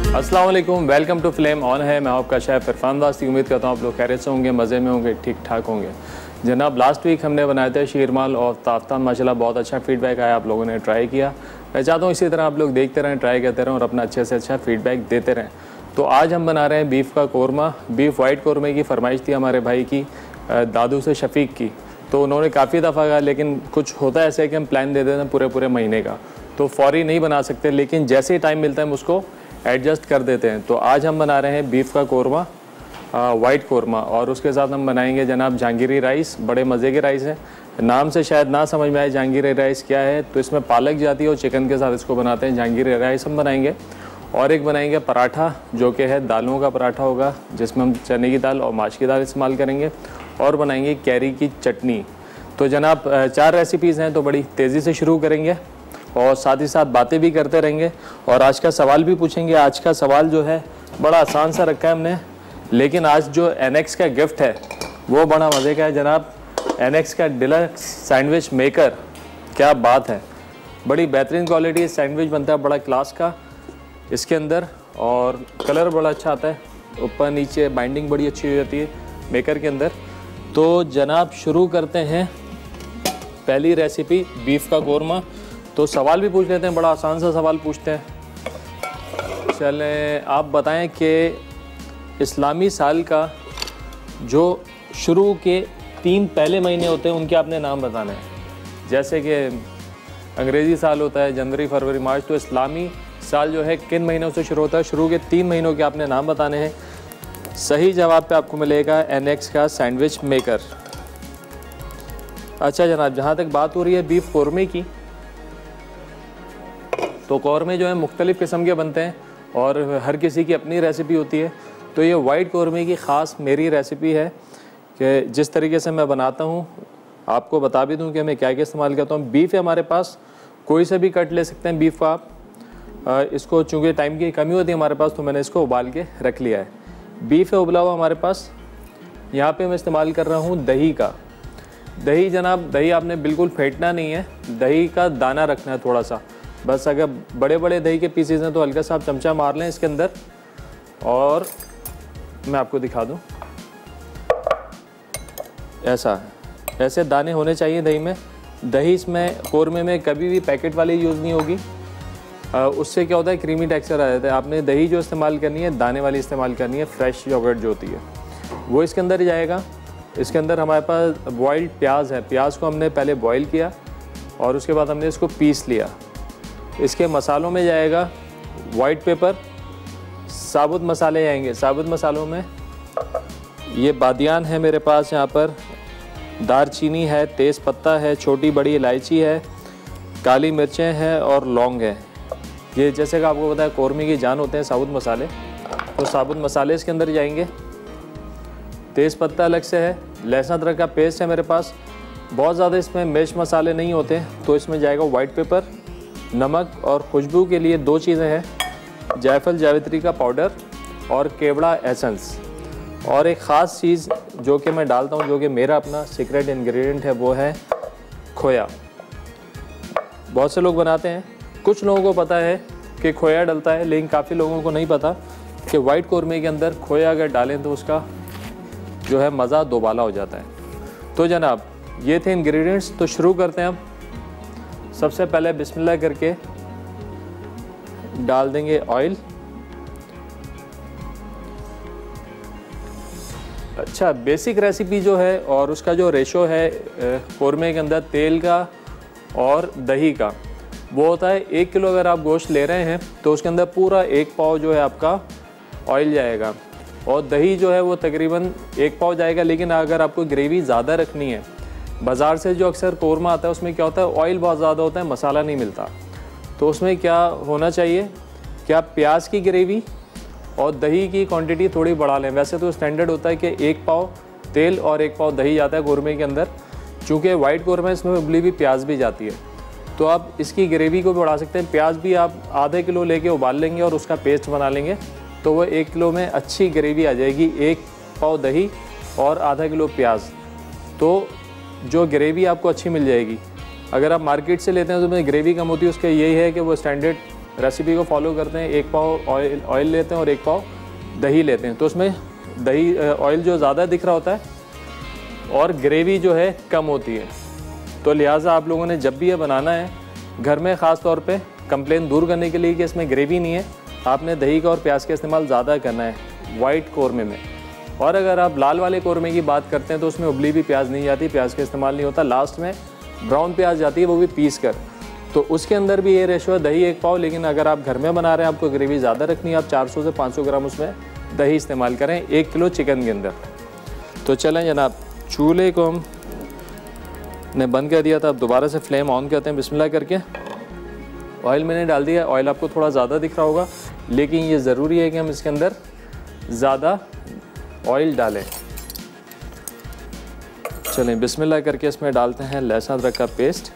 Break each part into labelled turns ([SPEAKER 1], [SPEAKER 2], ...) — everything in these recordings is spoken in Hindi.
[SPEAKER 1] अस्सलाम वालेकुम, वेलकम टू फ्लेम ऑन है। मैं आपका शेफ़ इरफान वास्ती। उम्मीद करता हूँ आप लोग खैरियत से होंगे, मज़े में होंगे, ठीक ठाक होंगे। जनाब लास्ट वीक हमने बनाए थे शीरमाल और ताफ्तान, माशाल्लाह बहुत अच्छा फ़ीडबैक आया, आप लोगों ने ट्राई किया। मैं चाहता हूँ इसी तरह आप लोग देखते रहें, ट्राई करते रहें और अपना अच्छे से अच्छा फ़ीडबैक देते रहें। तो आज हम बना रहे हैं बीफ का कौरमा। बीफ वाइट कौरमे की फरमाइश थी हमारे भाई की, दादू से शफ़ीक की। तो उन्होंने काफ़ी दफ़ा कहा, लेकिन कुछ होता है ऐसे कि हम प्लान दे देते हैं पूरे महीने का, तो फ़ौरी नहीं बना सकते, लेकिन जैसे ही टाइम मिलता है हम उसको एडजस्ट कर देते हैं। तो आज हम बना रहे हैं बीफ का कौरमा, वाइट कौरमा, और उसके साथ हम बनाएंगे जनाब जहांगीरी राइस। बड़े मज़े के राइस है, नाम से शायद ना समझ में आए जहांगीरी राइस क्या है, तो इसमें पालक जाती है और चिकन के साथ इसको बनाते हैं। जहांगीरी राइस हम बनाएंगे। और एक बनाएंगे पराठा, जो कि है दालों का पराठा होगा, जिसमें हम चने की दाल और माश की दाल इस्तेमाल करेंगे। और बनाएंगे कैरी की चटनी। तो जनाब 4 रेसिपीज़ हैं, तो बड़ी तेज़ी से शुरू करेंगे और साथ ही साथ बातें भी करते रहेंगे और आज का सवाल भी पूछेंगे। आज का सवाल जो है बड़ा आसान सा रखा है हमने, लेकिन आज जो एनएक्स का गिफ्ट है वो बड़ा मज़े का है जनाब। एनएक्स का डिलक्स सैंडविच मेकर, क्या बात है, बड़ी बेहतरीन क्वालिटी सैंडविच बनता है, बड़ा क्लास का इसके अंदर, और कलर बड़ा अच्छा आता है, ऊपर नीचे बाइंडिंग बड़ी अच्छी हो जाती है मेकर के अंदर। तो जनाब शुरू करते हैं पहली रेसिपी, बीफ का कौरमा। तो सवाल भी पूछ लेते हैं, बड़ा आसान सा सवाल पूछते हैं। चलें, आप बताएं कि इस्लामी साल का जो शुरू के 3 पहले महीने होते हैं उनके आपने नाम बताने हैं। जैसे कि अंग्रेज़ी साल होता है जनवरी, फरवरी, मार्च, तो इस्लामी साल जो है किन महीनों से शुरू होता है, शुरू के 3 महीनों के आपने नाम बताने हैं। सही जवाब पे आपको मिलेगा एनएक्स का सैंडविच मेकर। अच्छा जनाब, जहाँ तक बात हो रही है बीफ कौरमे की, तो कौरमे जो है मुख्तलिफ़ किस्म के बनते हैं और हर किसी की अपनी रेसिपी होती है। तो ये वाइट कौरमे की ख़ास मेरी रेसिपी है कि जिस तरीके से मैं बनाता हूँ आपको बता भी दूँ कि मैं क्या क्या इस्तेमाल करता हूँ। बीफ है हमारे पास, कोई से भी कट ले सकते हैं बीफ का आप। इसको चूँकि टाइम की कमी होती है हमारे पास, तो मैंने इसको उबाल के रख लिया है। बीफ है उबला हुआ हमारे पास। यहाँ पे मैं इस्तेमाल कर रहा हूँ दही का। दही जनाब, दही आपने बिल्कुल फेंटना नहीं है, दही का दाना रखना है थोड़ा सा बस। अगर बड़े बड़े दही के पीसेज हैं तो हल्का सा आप चमचा मार लें इसके अंदर, और मैं आपको दिखा दूँ, ऐसे दाने होने चाहिए दही में। दही इसमें कौरमे में कभी भी पैकेट वाली यूज़ नहीं होगी, उससे क्या होता है क्रीमी टेक्सचर आ जाता है। आपने दही जो इस्तेमाल करनी है दाने वाली इस्तेमाल करनी है, फ्रेश योगर्ट जो होती है वो इसके अंदर ही जाएगा। इसके अंदर हमारे पास बॉइल्ड प्याज है, प्याज को हमने पहले बॉईल किया और उसके बाद हमने इसको पीस लिया। इसके मसालों में जाएगा वाइट पेपर, साबुत मसाले जाएंगे। साबुत मसालों में ये बादियान है मेरे पास, यहाँ पर दारचीनी है, तेज़ पत्ता है, छोटी बड़ी इलायची है, काली मिर्चें हैं और लौंग है। ये जैसे कि आपको पता है कौरमे की जान होते हैं साबुत मसाले, तो साबुत मसाले इसके अंदर जाएंगे। तेज़ पत्ता अलग से है, लहसुन अदरक का पेस्ट है मेरे पास। बहुत ज़्यादा इसमें मिर्च मसाले नहीं होते, तो इसमें जाएगा वाइट पेपर, नमक, और खुशबू के लिए 2 चीज़ें हैं, जायफल जावित्री का पाउडर और केवड़ा एसेंस। और एक ख़ास चीज़ जो कि मैं डालता हूँ, जो कि मेरा अपना सीक्रेट इंग्रेडिएंट है, वो है खोया। बहुत से लोग बनाते हैं, कुछ लोगों को पता है कि खोया डलता है, लेकिन काफ़ी लोगों को नहीं पता कि वाइट कौरमे के अंदर खोया अगर डालें तो उसका जो है मज़ा दोबाला हो जाता है। तो जनाब ये थे इंग्रेडिएंट्स। तो शुरू करते हैं अब। सबसे पहले बिस्मिल्लाह करके डाल देंगे ऑयल। अच्छा, बेसिक रेसिपी जो है और उसका जो रेशो है कौरमे के अंदर तेल का और दही का, वो होता है 1 किलो अगर आप गोश्त ले रहे हैं तो उसके अंदर पूरा 1 पाव जो है आपका ऑयल जाएगा, और दही जो है वो तकरीबन 1 पाव जाएगा। लेकिन अगर आपको ग्रेवी ज़्यादा रखनी है, बाज़ार से जो अक्सर कौरमा आता है उसमें क्या होता है ऑयल बहुत ज़्यादा होता है, मसाला नहीं मिलता। तो उसमें क्या होना चाहिए कि आप प्याज की ग्रेवी और दही की क्वांटिटी थोड़ी बढ़ा लें। वैसे तो स्टैंडर्ड होता है कि 1 पाव तेल और 1 पाव दही जाता है कौरमे के अंदर। चूँकि वाइट कौरमा इसमें उबली हुई प्याज भी जाती है, तो आप इसकी ग्रेवी को भी बढ़ा सकते हैं। प्याज भी आप आधे किलो लेके उबाल लेंगे और उसका पेस्ट बना लेंगे, तो वो 1 किलो में अच्छी ग्रेवी आ जाएगी। 1 पाव दही और आधा किलो प्याज, तो जो ग्रेवी आपको अच्छी मिल जाएगी। अगर आप मार्केट से लेते हैं तो उसमें ग्रेवी कम होती है, उसका यही है कि वो स्टैंडर्ड रेसिपी को फॉलो करते हैं, 1 पाव ऑयल लेते हैं और 1 पाव दही लेते हैं, तो उसमें दही ऑयल जो ज़्यादा दिख रहा होता है और ग्रेवी जो है कम होती है। तो लिहाजा आप लोगों ने जब भी ये बनाना है घर में, ख़ास तौर पे कंप्लेन दूर करने के लिए कि इसमें ग्रेवी नहीं है, आपने दही का और प्याज का इस्तेमाल ज़्यादा करना है वाइट कौरमे में। और अगर आप लाल वाले कौरमे की बात करते हैं तो उसमें उबली भी प्याज नहीं जाती, प्याज का इस्तेमाल नहीं होता, लास्ट में ब्राउन प्याज जाती है, वो भी पीस कर। तो उसके अंदर भी ये रेशो है दही 1 पाव, लेकिन अगर आप घर में बना रहे हैं, आपको ग्रेवी ज़्यादा रखनी है, आप 400 से 500 ग्राम उसमें दही इस्तेमाल करें 1 किलो चिकन के अंदर। तो चलें जनाब, चूल्हे को हम ने बंद कर दिया था, अब दोबारा से फ्लेम ऑन करते हैं बिस्मिल्लाह करके। ऑयल मैंने डाल दिया, ऑयल आपको थोड़ा ज़्यादा दिख रहा होगा, लेकिन ये ज़रूरी है कि हम इसके अंदर ज़्यादा ऑयल डालें। चलें बिस्मिल्लाह करके इसमें डालते हैं लहसुन अदरक का पेस्ट।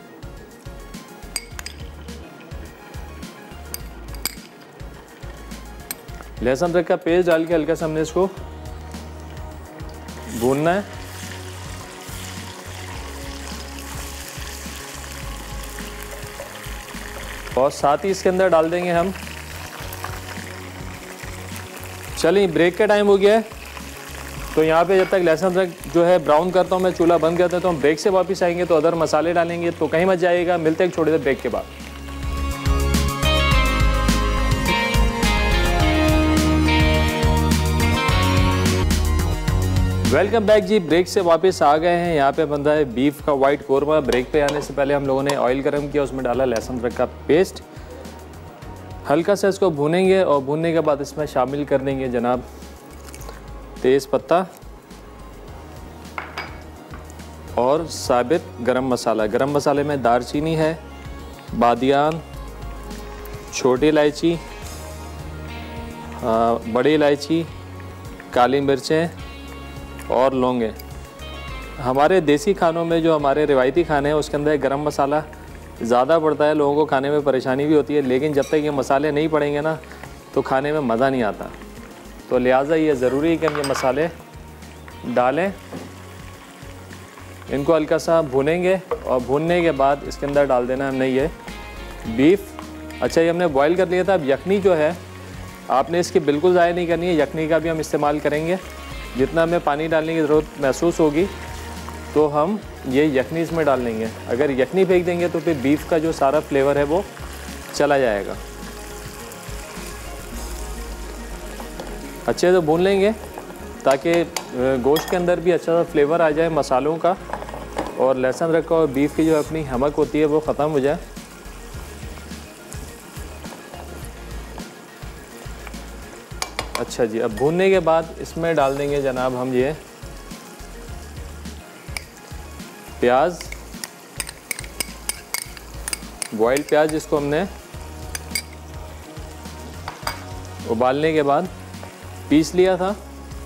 [SPEAKER 1] लहसुन अदरक का पेस्ट डाल के हल्का सा हमने इसको भूनना है। और साथ ही इसके अंदर डाल देंगे हम, चलिए ब्रेक का टाइम हो गया है, तो यहाँ पे जब तक लहसुन अदरक जो है ब्राउन करता हूँ मैं, चूल्हा बंद करता हूँ, तो हम ब्रेक से वापस आएंगे तो अदर मसाले डालेंगे, तो कहीं मत जाइएगा, मिलते हैं एक छोटे से ब्रेक के बाद। वेलकम बैक जी, ब्रेक से वापस आ गए हैं। यहाँ पे बन रहा है बीफ का वाइट कौरमा। ब्रेक पे आने से पहले हम लोगों ने ऑयल गर्म किया, उसमें डाला लहसुन अदरक का पेस्ट, हल्का सा इसको भूनेंगे और भूनने के बाद इसमें शामिल कर देंगे जनाब तेज़ पत्ता और साबित गरम मसाला। गरम मसाले में दालचीनी है, बादियान, छोटी इलायची, बड़ी इलायची, काली मिर्चें और लौंगे। हमारे देसी खानों में, जो हमारे रिवायती खाने हैं, उसके अंदर गरम मसाला ज़्यादा पड़ता है, लोगों को खाने में परेशानी भी होती है, लेकिन जब तक ये मसाले नहीं पड़ेंगे ना तो खाने में मज़ा नहीं आता। तो लिहाजा ये ज़रूरी है कि हम ये मसाले डालें, इनको हल्का सा भूनेंगे और भूनने के बाद इसके अंदर डाल देना हमने ये बीफ। अच्छा, ये हमने बॉईल कर लिया था। अब यखनी जो है आपने इसकी बिल्कुल ज़ाया नहीं करनी है, यखनी का भी हम इस्तेमाल करेंगे। जितना हमें पानी डालने की ज़रूरत महसूस होगी तो हम ये यखनी इसमें डाल देंगे। अगर यखनी फेंक देंगे तो फिर बीफ का जो सारा फ्लेवर है वो चला जाएगा। अच्छे से भून लेंगे ताकि गोश्त के अंदर भी अच्छा सा फ्लेवर आ जाए मसालों का, और लहसुन अदरक और बीफ की जो अपनी हमक होती है वो ख़त्म हो जाए। अच्छा जी, अब भूनने के बाद इसमें डाल देंगे जनाब हम ये प्याज, बॉइल्ड प्याज, जिसको हमने उबालने के बाद पीस लिया था।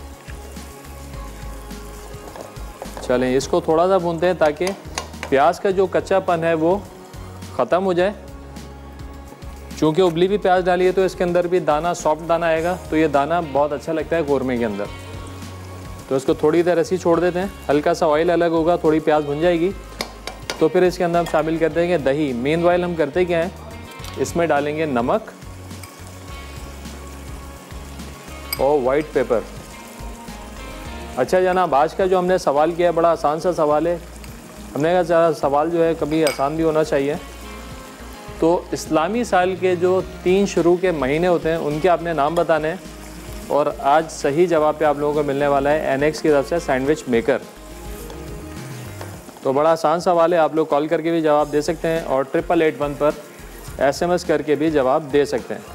[SPEAKER 1] चलें इसको थोड़ा सा भूनते हैं ताकि प्याज का जो कच्चापन है वो ख़त्म हो जाए। चूँकि उबली भी प्याज डाली है तो इसके अंदर भी दाना, सॉफ्ट दाना आएगा, तो ये दाना बहुत अच्छा लगता है कौरमे के अंदर। तो इसको थोड़ी देर ऐसे ही छोड़ देते हैं, हल्का सा ऑयल अलग होगा, थोड़ी प्याज भुन जाएगी, तो फिर इसके अंदर हम शामिल कर देंगे दही। मेन ऑयल हम करते क्या हैं, इसमें डालेंगे नमक और वाइट पेपर। अच्छा जनाब, आज का जो हमने सवाल किया बड़ा आसान सा सवाल है। हमने कहा ज़रा सवाल जो है कभी आसान भी होना चाहिए। तो इस्लामी साल के जो 3 शुरू के महीने होते हैं उनके आपने नाम बताने हैं, और आज सही जवाब पे आप लोगों को मिलने वाला है एनएक्स की तरफ से सैंडविच मेकर। तो बड़ा आसान सवाल है, आप लोग कॉल करके भी जवाब दे सकते हैं और 8881 पर SMS करके भी जवाब दे सकते हैं।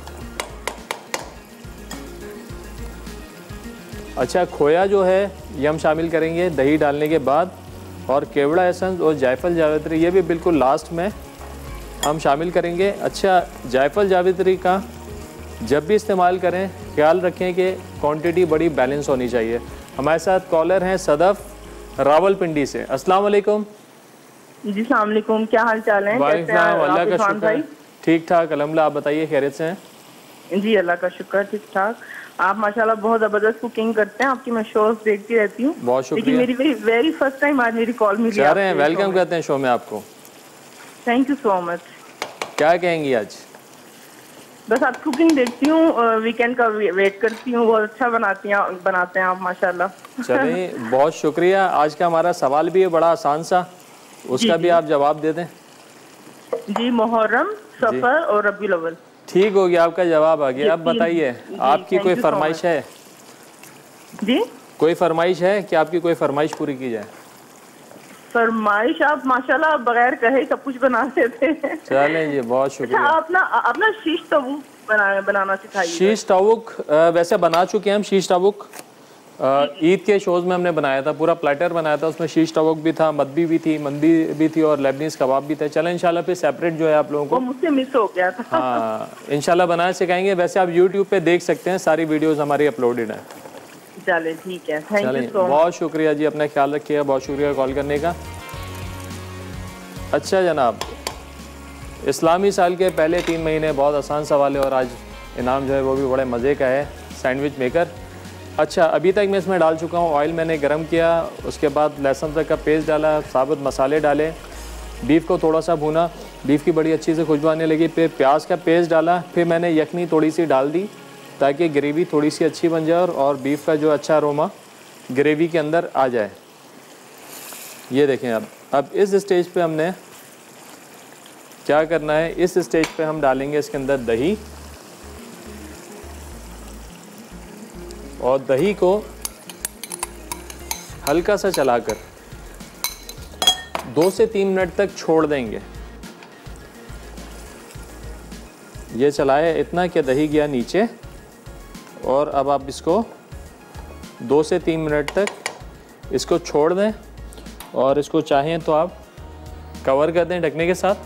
[SPEAKER 1] अच्छा, खोया जो है ये हम शामिल करेंगे दही डालने के बाद, और केवड़ा एसेंस और जायफल जावित्री ये भी बिल्कुल लास्ट में हम शामिल करेंगे। अच्छा, जायफल जावित्री का जब भी इस्तेमाल करें ख्याल रखें कि क्वांटिटी बड़ी बैलेंस होनी चाहिए। हमारे साथ कॉलर हैं सदफ रावलपिंडी से। अस्सलाम वालेकुम।
[SPEAKER 2] जी सलाम वालेकुम, क्या हाल चाल है?
[SPEAKER 1] अल्लाह का शुक्र, ठीक ठाक अल्हम्दुलिल्लाह। आप बताइए खैरियत से हैं?
[SPEAKER 2] जी अल्लाह का शुक्र, ठीक ठाक। आप माशाल्लाह बहुत ज़बरदस्त कुकिंग करते हैं, आपकी मैं शोज देखती रहती हूँ।
[SPEAKER 1] बहुत शुक्रिया।
[SPEAKER 2] लेकिन मेरी वेरी फर्स्ट टाइम आज मेरी कॉल मिली।
[SPEAKER 1] चाह रहे हैं वेलकम करते हैं शो में आपको।
[SPEAKER 2] Thank you so much.
[SPEAKER 1] क्या कहेंगी आज?
[SPEAKER 2] बस आप कुकिंग देखती हूँ, वीकेंड का वेट करती हूँ। बहुत अच्छा बनाते हैं आप माशाल्लाह।
[SPEAKER 1] चलिए बहुत शुक्रिया। आज का हमारा सवाल भी है बड़ा आसान सा, उसका भी आप जवाब दे दें।
[SPEAKER 2] जी, मुहर्रम, सफर और रबीउल अव्वल।
[SPEAKER 1] ठीक हो गया, आपका जवाब आ गया। अब बताइए आपकी कोई फरमाइश है?
[SPEAKER 2] जी,
[SPEAKER 1] कोई फरमाइश है कि आपकी कोई फरमाइश पूरी की जाए?
[SPEAKER 2] फरमाइश आप माशाल्लाह बगैर कहे सब कुछ बना लेते हैं।
[SPEAKER 1] चलें जी, बहुत शुक्रिया।
[SPEAKER 2] अच्छा, अपना शीश तवूक बनाना सिखाइए।
[SPEAKER 1] शीश तावुक वैसे बना चुके हैं हम। शीश तावुक ईद के शोज़ में हमने बनाया था, पूरा प्लेटर बनाया था। उसमें शीश तावुक भी था, मद्दी भी थी, मंदी भी थी और लेबनीज कबाब भी थे। चलें इंशाल्लाह फिर सेपरेट जो है आप लोगों को,
[SPEAKER 2] वो मुझसे मिस हो गया था।
[SPEAKER 1] हाँ इंशाल्लाह बनाना सिखाएंगे। वैसे आप यूट्यूब पे देख सकते हैं, सारी वीडियोज़ हमारी अपलोडेड हैं।
[SPEAKER 2] चलें ठीक है, थैंक यू सो मच।
[SPEAKER 1] बहुत शुक्रिया जी, अपना ख्याल रखिएगा। बहुत शुक्रिया कॉल करने का। अच्छा जनाब, इस्लामी साल के पहले 3 महीने, बहुत आसान सवाल है और आज इनाम जो है वो भी बड़े मज़े का है, सैंडविच मेकर। अच्छा, अभी तक मैं इसमें डाल चुका हूँ, ऑयल मैंने गरम किया, उसके बाद लहसुन तक का पेस्ट डाला, साबुत मसाले डाले, बीफ को थोड़ा सा भूना, बीफ की बड़ी अच्छी से खुशबू आने लगी, फिर प्याज का पेस्ट डाला, फिर मैंने यखनी थोड़ी सी डाल दी ताकि ग्रेवी थोड़ी सी अच्छी बन जाए और बीफ का जो अच्छा अरोमा ग्रेवी के अंदर आ जाए। ये देखें अब इस स्टेज पे हमने क्या करना है, इस स्टेज पे हम डालेंगे इसके अंदर दही, और दही को हल्का सा चलाकर 2 से 3 मिनट तक छोड़ देंगे। ये चलाया इतना कि दही गया नीचे, और अब आप इसको 2 से 3 मिनट तक इसको छोड़ दें, और इसको चाहें तो आप कवर कर दें ढकने के साथ।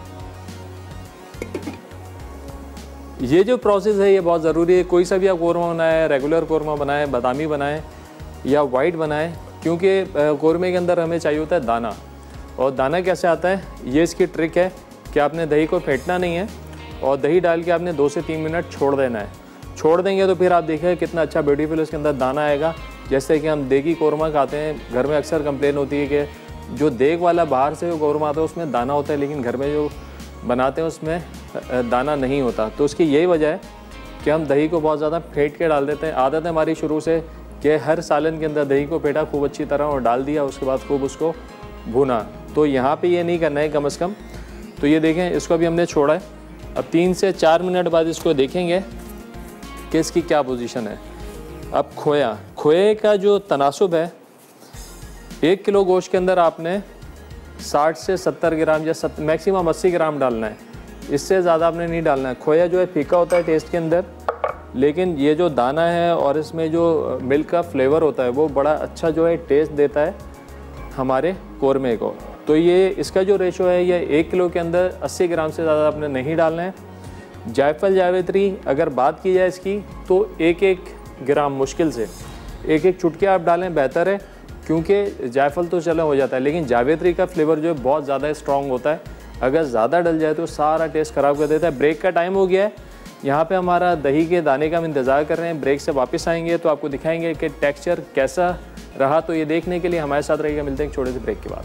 [SPEAKER 1] ये जो प्रोसेस है ये बहुत ज़रूरी है। कोई सा भी आप कौरमा बनाएं, रेगुलर कौरमा बनाएं, बादामी बनाएं या वाइट बनाएं, क्योंकि कौरमे के अंदर हमें चाहिए होता है दाना। और दाना कैसे आता है, ये इसकी ट्रिक है कि आपने दही को फेंटना नहीं है और दही डाल के आपने 2 से 3 मिनट छोड़ देना है। छोड़ देंगे तो फिर आप देखें कितना अच्छा ब्यूटीफुल इसके अंदर दाना आएगा। जैसे कि हम देगी कौरमा खाते हैं, घर में अक्सर कंप्लेन होती है कि जो देग वाला बाहर से जो कौरमा आता है उसमें दाना होता है, लेकिन घर में जो बनाते हैं उसमें दाना नहीं होता। तो उसकी यही वजह है कि हम दही को बहुत ज़्यादा फेंट के डाल देते हैं। आदत है हमारी शुरू से कि हर सालन के अंदर दही को फेंटा खूब अच्छी तरह और डाल दिया, उसके बाद खूब उसको भुना। तो यहाँ पे ये नहीं करना है कम से कम। तो ये देखें, इसको अभी हमने छोड़ा है। अब 3 से 4 मिनट बाद इसको देखेंगे कि इसकी क्या पोजीशन है। अब खोए का जो तनासुब है, 1 किलो गोश्त के अंदर आपने 60 से 70 ग्राम या मैक्सिमम 80 ग्राम डालना है, इससे ज़्यादा आपने नहीं डालना है। खोया जो है फीका होता है टेस्ट के अंदर, लेकिन ये जो दाना है और इसमें जो मिल्क का फ्लेवर होता है वो बड़ा अच्छा जो है टेस्ट देता है हमारे कौरमे को। तो ये इसका जो रेशो है ये 1 किलो के अंदर 80 ग्राम से ज़्यादा आपने नहीं डालना है। जायफल जावित्री अगर बात की जाए इसकी, तो 1-1 ग्राम मुश्किल से 1-1 चुटकी आप डालें बेहतर है, क्योंकि जायफल तो चला हो जाता है, लेकिन जावित्री का फ्लेवर जो है बहुत ज़्यादा स्ट्रॉन्ग होता है। अगर ज़्यादा डल जाए तो सारा टेस्ट ख़राब कर देता है। ब्रेक का टाइम हो गया है, यहाँ पे हमारा दही के दाने का हम इंतज़ार कर रहे हैं। ब्रेक से वापस आएंगे तो आपको दिखाएंगे कि टेक्सचर कैसा रहा। तो ये देखने के लिए हमारे साथ रहिएगा। मिलते हैं एक छोटे से ब्रेक के बाद।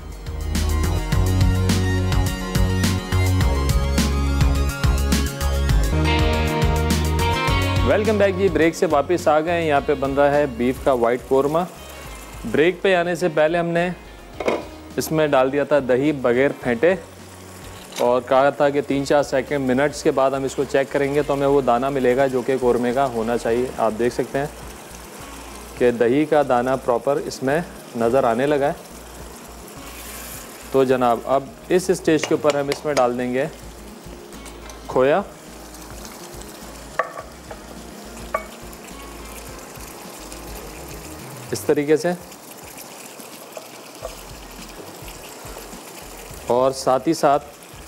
[SPEAKER 1] वेलकम बैक जी, ब्रेक से वापस आ गए। यहाँ पे बन रहा है बीफ का वाइट कौरमा। ब्रेक पे आने से पहले हमने इसमें डाल दिया था दही बगैर फेंटे और कहा था कि 3-4 मिनट्स के बाद हम इसको चेक करेंगे तो हमें वो दाना मिलेगा जो कि कौरमे का होना चाहिए। आप देख सकते हैं कि दही का दाना प्रॉपर इसमें नज़र आने लगा है। तो जनाब अब इस स्टेज के ऊपर हम इसमें डाल देंगे खोया। इस तरीके से, और साथ ही साथ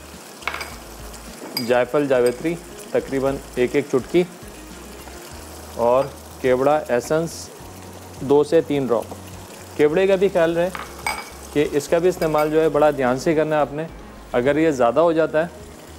[SPEAKER 1] जायफल जावित्री तकरीबन 1-1 चुटकी और केवड़ा एसेंस 2 से 3 ड्रॉप। केवड़े का भी ख्याल रहे कि इसका भी इस्तेमाल जो है बड़ा ध्यान से करना है आपने। अगर ये ज़्यादा हो जाता है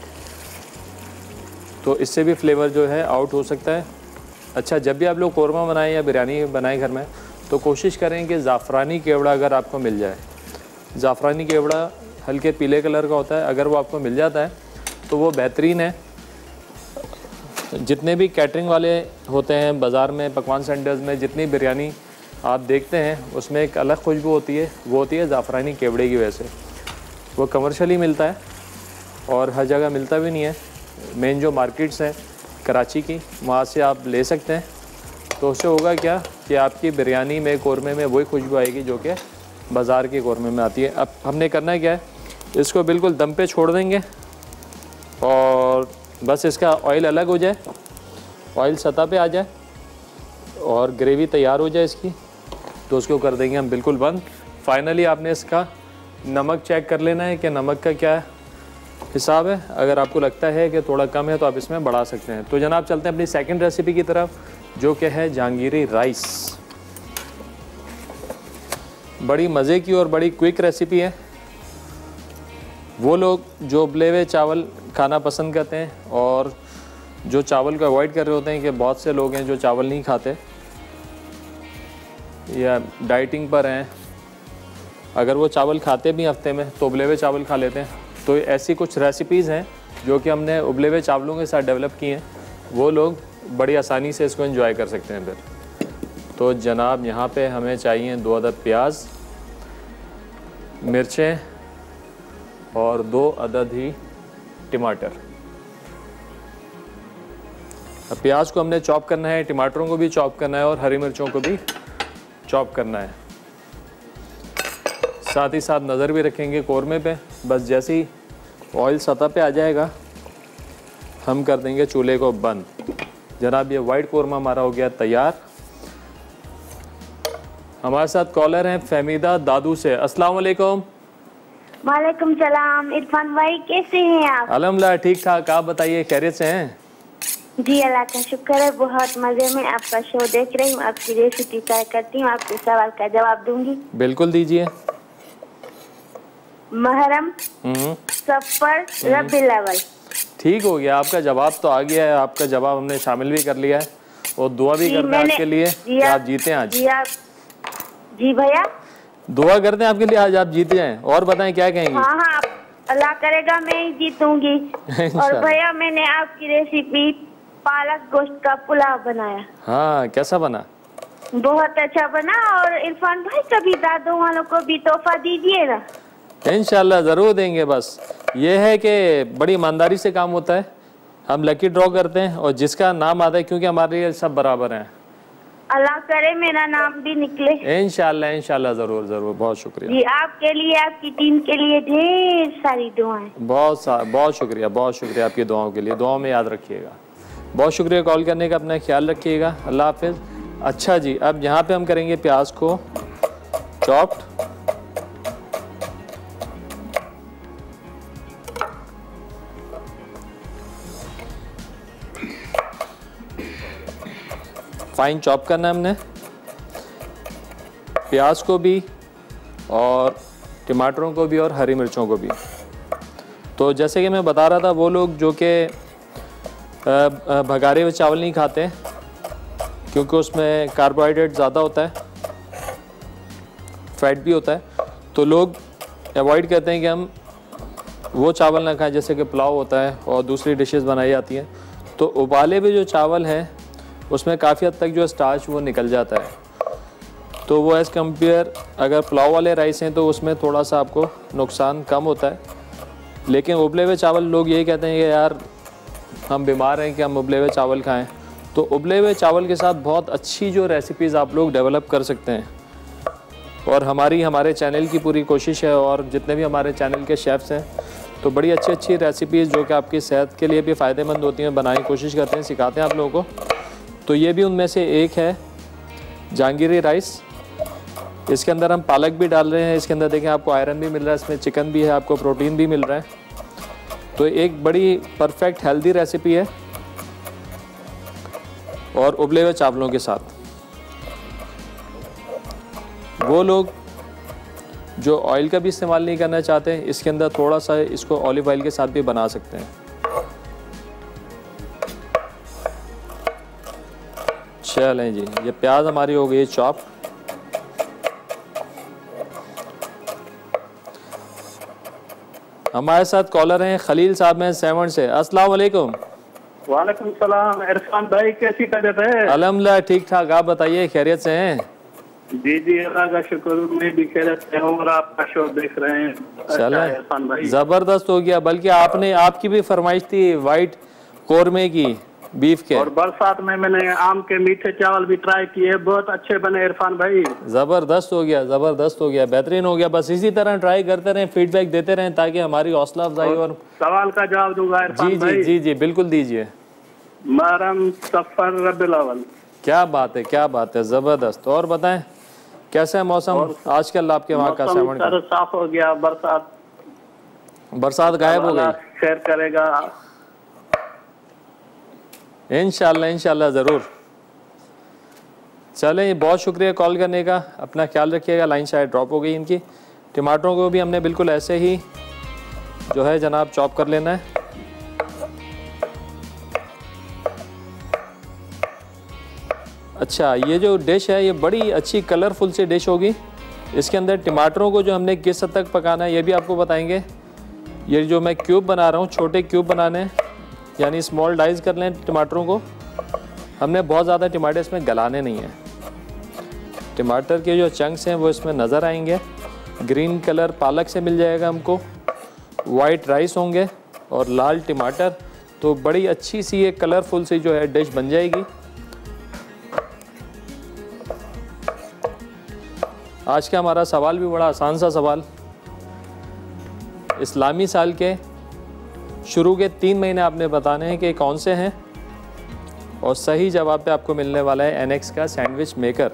[SPEAKER 1] तो इससे भी फ्लेवर जो है आउट हो सकता है। अच्छा, जब भी आप लोग कौरमा बनाएं या बिरयानी बनाएं घर में तो कोशिश करें कि ज़ाफ़रानी केवड़ा अगर आपको मिल जाए। ज़ाफ़रानी केवड़ा हल्के पीले कलर का होता है, अगर वो आपको मिल जाता है तो वो बेहतरीन है। जितने भी कैटरिंग वाले होते हैं बाज़ार में, पकवान सेंटर्स में, जितनी बिरयानी आप देखते हैं उसमें एक अलग खुशबू होती है, वो होती है ज़ाफ़रानी केवड़े की वजह से। वो कमर्शियली मिलता है और हर जगह मिलता भी नहीं है। मेन जो मार्केट्स हैं कराची की, वहाँ से आप ले सकते हैं। तो उससे होगा क्या कि आपकी बिरयानी में, कौरमे में वही खुशबू आएगी जो कि बाज़ार के कौरमे में आती है। अब हमने करना क्या है, इसको बिल्कुल दम पे छोड़ देंगे और बस इसका ऑयल अलग हो जाए, ऑयल सतह पे आ जाए और ग्रेवी तैयार हो जाए इसकी, तो उसको कर देंगे हम बिल्कुल बंद। फाइनली आपने इसका नमक चेक कर लेना है कि नमक का क्या हिसाब है। अगर आपको लगता है कि थोड़ा कम है तो आप इसमें बढ़ा सकते हैं। तो जनाब चलते हैं अपनी सेकंड रेसिपी की तरफ, जो कि है जहांगीरी राइस। बड़ी मज़े की और बड़ी क्विक रेसिपी है। वो लोग जो उबले हुए चावल खाना पसंद करते हैं और जो चावल को अवॉइड कर रहे होते हैं, कि बहुत से लोग हैं जो चावल नहीं खाते या डाइटिंग पर हैं, अगर वो चावल खाते भी हफ्ते में तो उबले हुए चावल खा लेते हैं। तो ऐसी कुछ रेसिपीज़ हैं जो कि हमने उबले हुए चावलों के साथ डेवलप की हैं, वो लोग बड़ी आसानी से इसको एंजॉय कर सकते हैं। फिर तो जनाब यहाँ पे हमें चाहिए 2 अदद प्याज, मिर्चें और 2 अदद ही टमाटर। अब प्याज को हमने चॉप करना है, टमाटरों को भी चॉप करना है और हरी मिर्चों को भी चॉप करना है। साथ ही साथ नज़र भी रखेंगे कौरमे पे। बस जैसे ही ऑयल सतह पे आ जाएगा हम कर देंगे चूल्हे को बंद। जनाब ये वाइट कौरमा हमारा हो गया तैयार। हमारे साथ कॉलर हैं फहमीदा दादू से। अस्सलाम वालेकुम।
[SPEAKER 3] वालेकुम सलाम। इरफान भाई कैसे हैं आप?
[SPEAKER 1] अल्हम्दुलिल्लाह ठीक ठाक, आप बताइए खैरियत से हैं?
[SPEAKER 3] जी अल्लाह का शुक्र है, बहुत मजे में आपका शो देख रही हूँ, आपकी रेसिपी ट्राई करती हूँ, आपके सवाल का जवाब दूंगी।
[SPEAKER 1] बिल्कुल दीजिए।
[SPEAKER 3] मुहर्रम, सफर, रबीउल अव्वल।
[SPEAKER 1] ठीक हो गया, आपका जवाब तो आ गया है। आपका जवाब हमने शामिल भी कर लिया है और दुआ भी करते हैं आपके लिए कि आप जीते आज।
[SPEAKER 3] जी भैया,
[SPEAKER 1] दुआ करते हैं आपके लिए आज आप जीते हैं। और बताएं क्या कहेंगे?
[SPEAKER 3] हाँ हाँ, अल्लाह करेगा मैं ही जीतूंगी। और भैया मैंने आपकी रेसिपी पालक गोश्त का पुलाव बनाया।
[SPEAKER 1] हाँ, कैसा बना?
[SPEAKER 3] बहुत अच्छा बना। और इरफान भाई कभी दादू वालों को भी तोहफा दीजिए ना।
[SPEAKER 1] इंशाल्लाह ज़रूर देंगे। बस ये है कि बड़ी ईमानदारी से काम होता है। हम लकी ड्रॉ करते हैं और जिसका नाम आता है, क्योंकि हमारे लिए सब बराबर हैं।
[SPEAKER 3] अल्लाह करे मेरा नाम भी निकले।
[SPEAKER 1] इंशाल्लाह इंशाल्लाह, ज़रूर ज़रूर। बहुत शुक्रिया
[SPEAKER 3] जी, आपके लिए, आपकी टीम के लिए ढेर सारी दुआएं।
[SPEAKER 1] बहुत शुक्रिया आपकी दुआओं के लिए। दुआओं में याद रखिएगा। बहुत शुक्रिया कॉल करने का, अपना ख्याल रखिएगा। अल्लाह हाफिज़। अच्छा जी, अब यहाँ पे हम करेंगे प्याज को चॉप्ड। फाइन चॉप करना है हमने प्याज को भी और टमाटरों को भी और हरी मिर्चों को भी। तो जैसे कि मैं बता रहा था, वो लोग जो कि भगारे हुए चावल नहीं खाते क्योंकि उसमें कार्बोहाइड्रेट ज़्यादा होता है, फैट भी होता है, तो लोग अवॉइड करते हैं कि हम वो चावल ना खाएं जैसे कि पुलाव होता है और दूसरी डिशेस बनाई जाती हैं। तो उबाले हुए जो चावल हैं उसमें काफ़ी हद तक जो स्टार्च वो निकल जाता है। तो वो एज़ कम्पेयर अगर पुलाव वाले राइस हैं तो उसमें थोड़ा सा आपको नुकसान कम होता है। लेकिन उबले हुए चावल लोग यही कहते हैं कि यार हम बीमार हैं कि हम उबले हुए चावल खाएं। तो उबले हुए चावल के साथ बहुत अच्छी जो रेसिपीज़ आप लोग डेवलप कर सकते हैं। और हमारे चैनल की पूरी कोशिश है, और जितने भी हमारे चैनल के शेफ़्स हैं तो बड़ी अच्छी रेसिपीज़ जो कि आपकी सेहत के लिए भी फ़ायदेमंद होती हैं बनाने की कोशिश करते हैं, सिखाते हैं आप लोगों को। तो ये भी उनमें से एक है जहांगीरी राइस। इसके अंदर हम पालक भी डाल रहे हैं। इसके अंदर देखें आपको आयरन भी मिल रहा है, इसमें चिकन भी है, आपको प्रोटीन भी मिल रहा है। तो एक बड़ी परफेक्ट हेल्दी रेसिपी है और उबले हुए चावलों के साथ। वो लोग जो ऑयल का भी इस्तेमाल नहीं करना चाहते, इसके अंदर थोड़ा सा इसको ऑलिव ऑयल के साथ भी बना सकते हैं। चलें जी, ये प्याज हमारी हो गई चॉप। हमारे साथ कॉलर हैं खलील साहब हैं 7 से। अस्सलाम वालेकुम।
[SPEAKER 4] वालेकुम सलाम इरफान भाई, कैसी तबीयत है?
[SPEAKER 1] अल्हम्दुलिल्लाह ठीक ठाक, आप बताइए खैरियत से हैं?
[SPEAKER 4] जी जी, अल्लाह का शुक्र, मैं भी खैरियत से हूँ और आपका शो देख रहे हैं।
[SPEAKER 1] चले
[SPEAKER 4] इरफान भाई
[SPEAKER 1] जबरदस्त हो गया, बल्कि आपकी भी फरमाइश थी वाइट कौरमे की, बीफ के।
[SPEAKER 4] और बरसात में मैंने आम के मीठे चावल भी ट्राई किए, बहुत अच्छे बने इरफान भाई।
[SPEAKER 1] जबरदस्त हो गया, जबरदस्त हो गया, बेहतरीन हो गया। बस इसी तरह ट्राई करते रहें, फीडबैक देते रहें ताकि हमारी हौसला अफजाई और
[SPEAKER 4] सवाल का जवाब दूंगा इरफान
[SPEAKER 1] जी
[SPEAKER 4] भाई।
[SPEAKER 1] जी जी जी बिल्कुल दीजिए।
[SPEAKER 4] महरम सफर रबीउल अव्वल।
[SPEAKER 1] क्या बात है, क्या बात है, जबरदस्त। और बताएं कैसा है मौसम आजकल आपके वहाँ का?
[SPEAKER 4] मौसम सर साफ हो गया, बरसात
[SPEAKER 1] गायब हो गई।
[SPEAKER 4] शेयर करेगा
[SPEAKER 1] इंशाल्लाह, इंशाल्लाह ज़रूर। चलें, बहुत शुक्रिया कॉल करने का, अपना ख्याल रखिएगा। लाइन शायद ड्रॉप हो गई इनकी। टमाटरों को भी हमने बिल्कुल ऐसे ही जो है जनाब चॉप कर लेना है। अच्छा, ये जो डिश है ये बड़ी अच्छी कलरफुल सी डिश होगी। इसके अंदर टमाटरों को जो हमने किस हद तक पकाना है ये भी आपको बताएंगे। ये जो मैं क्यूब बना रहा हूँ, छोटे क्यूब बनाने हैं, यानी स्मॉल डाइस कर लें टमाटरों को। हमने बहुत ज़्यादा टमाटर इसमें गलाने नहीं हैं। टमाटर के जो चंक्स हैं वो इसमें नज़र आएंगे। ग्रीन कलर पालक से मिल जाएगा हमको, वाइट राइस होंगे और लाल टमाटर। तो बड़ी अच्छी सी एक कलरफुल सी जो है डिश बन जाएगी। आज का हमारा सवाल भी बड़ा आसान सा सवाल। इस्लामी साल के शुरू के 3 महीने आपने बताने हैं कि कौन से हैं, और सही जवाब पे आपको मिलने वाला है एनएक्स का सैंडविच मेकर।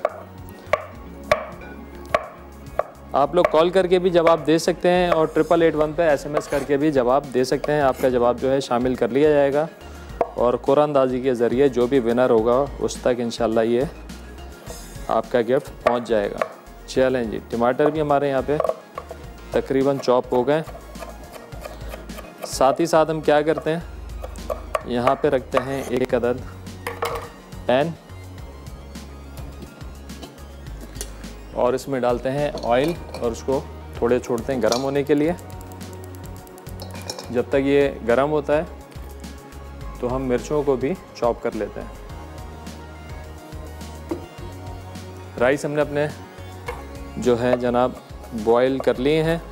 [SPEAKER 1] आप लोग कॉल करके भी जवाब दे सकते हैं और 8881 पे एसएमएस करके भी जवाब दे सकते हैं। आपका जवाब जो है शामिल कर लिया जाएगा और कुरानदाजी के ज़रिए जो भी विनर होगा उस तक इंशाल्लाह ये आपका गिफ्ट पहुंच जाएगा। चलें जी, टमाटर भी हमारे यहाँ पे तकरीबन चॉप हो गए। साथ ही साथ हम क्या करते हैं, यहाँ पे रखते हैं एक अदद पैन और इसमें डालते हैं ऑयल और उसको थोड़े छोड़ते हैं गर्म होने के लिए। जब तक ये गर्म होता है तो हम मिर्चों को भी चॉप कर लेते हैं। राइस हमने अपने जो है जनाब बॉयल कर लिए हैं।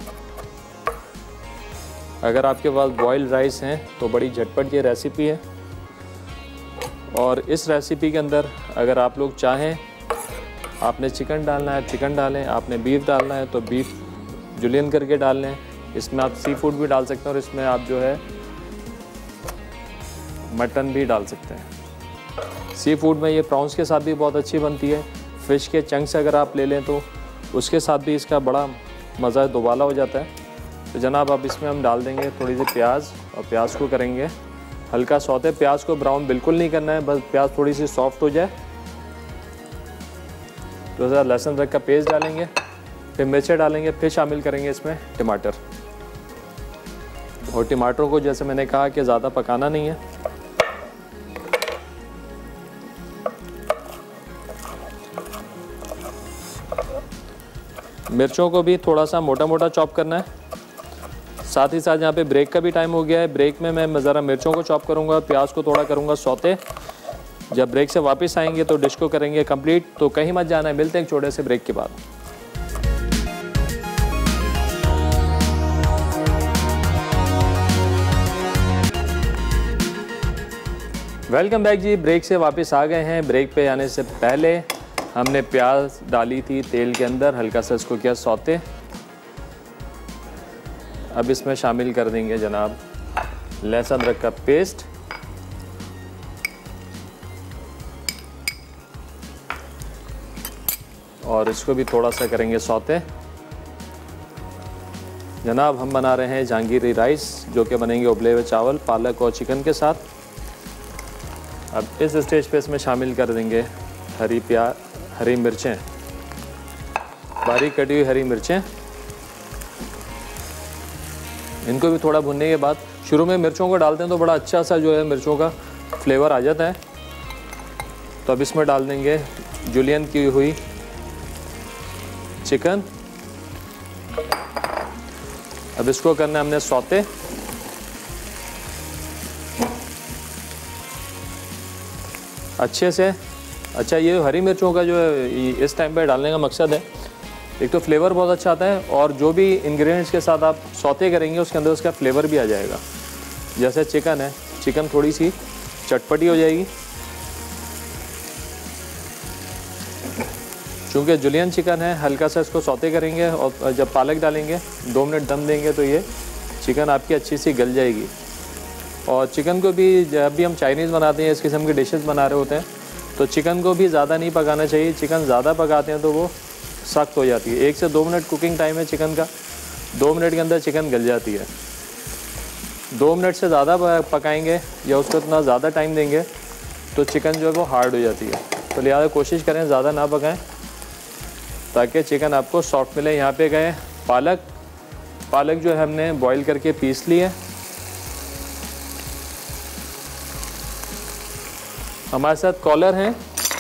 [SPEAKER 1] अगर आपके पास बॉइल्ड राइस हैं तो बड़ी झटपट ये रेसिपी है। और इस रेसिपी के अंदर अगर आप लोग चाहें, आपने चिकन डालना है चिकन डालें, आपने बीफ डालना है तो बीफ जुलियन करके डाल लें। इसमें आप सी फूड भी डाल सकते हैं और इसमें आप जो है मटन भी डाल सकते हैं। सी फूड में ये प्रॉन्स के साथ भी बहुत अच्छी बनती है। फ़िश के चंक्स अगर आप ले लें तो उसके साथ भी इसका बड़ा मज़ा दोबाला हो जाता है। तो जनाब अब इसमें हम डाल देंगे थोड़ी सी प्याज और प्याज को करेंगे हल्का सौते। प्याज को ब्राउन बिल्कुल नहीं करना है, बस प्याज थोड़ी सी सॉफ्ट हो जाए। तो ज़रा लहसुन अदरक का पेस्ट डालेंगे, फिर मिर्चें डालेंगे, फिर शामिल करेंगे इसमें टमाटर। और टमाटरों को जैसे मैंने कहा कि ज़्यादा पकाना नहीं है। मिर्चों को भी थोड़ा सा मोटा मोटा चॉप करना है। साथ ही साथ यहाँ पे ब्रेक का भी टाइम हो गया है। ब्रेक में मैं ज़रा मिर्चों को चॉप करूँगा, प्याज को थोड़ा करूँगा सौते। जब ब्रेक से वापस आएंगे तो डिश को करेंगे कंप्लीट। तो कहीं मत जाना है, मिलते हैं एक छोटे से ब्रेक के बाद। वेलकम बैक जी, ब्रेक से वापस आ गए हैं। ब्रेक पे आने से पहले हमने प्याज डाली थी तेल के अंदर, हल्का सा इसको किया सौते। अब इसमें शामिल कर देंगे जनाब लहसुन अदरक का पेस्ट, और इसको भी थोड़ा सा करेंगे सौते। जनाब हम बना रहे हैं जहांगीरी राइस, जो कि बनेंगे उबले हुए चावल पालक और चिकन के साथ। अब इस स्टेज पे इसमें शामिल कर देंगे हरी मिर्चें, बारीक कटी हुई हरी मिर्चें। इनको भी थोड़ा भुनने के बाद, शुरू में मिर्चों को डालते हैं तो बड़ा अच्छा सा जो है मिर्चों का फ्लेवर आ जाता है। तो अब इसमें डाल देंगे जुलियन की हुई चिकन। अब इसको करना है हमने सौते। अच्छे से। अच्छा, ये हरी मिर्चों का जो है इस टाइम पे डालने का मकसद है, एक तो फ्लेवर बहुत अच्छा आता है और जो भी इंग्रेडिएंट्स के साथ आप सौते करेंगे उसके अंदर उसका फ्लेवर भी आ जाएगा। जैसे चिकन है, चिकन थोड़ी सी चटपटी हो जाएगी, चूँकि जुलियन चिकन है, हल्का सा इसको सौते करेंगे और जब पालक डालेंगे 2 मिनट दम देंगे तो ये चिकन आपकी अच्छी सी गल जाएगी। और चिकन को भी जब भी हम चाइनीज़ बनाते हैं, इस किस्म के डिशेस बना रहे होते हैं, तो चिकन को भी ज़्यादा नहीं पकाना चाहिए। चिकन ज़्यादा पकाते हैं तो वो सख्त हो जाती है। 1 से 2 मिनट कुकिंग टाइम है चिकन का, 2 मिनट के अंदर चिकन गल जाती है। 2 मिनट से ज़्यादा पकाएंगे या उसको इतना ज़्यादा टाइम देंगे तो चिकन जो है वो हार्ड हो जाती है। तो लिहाजा कोशिश करें ज़्यादा ना पकाएं ताकि चिकन आपको सॉफ्ट मिले। यहाँ पे गए पालक जो है हमने बॉईल करके पीस ली है। हमारे साथ कॉलर हैं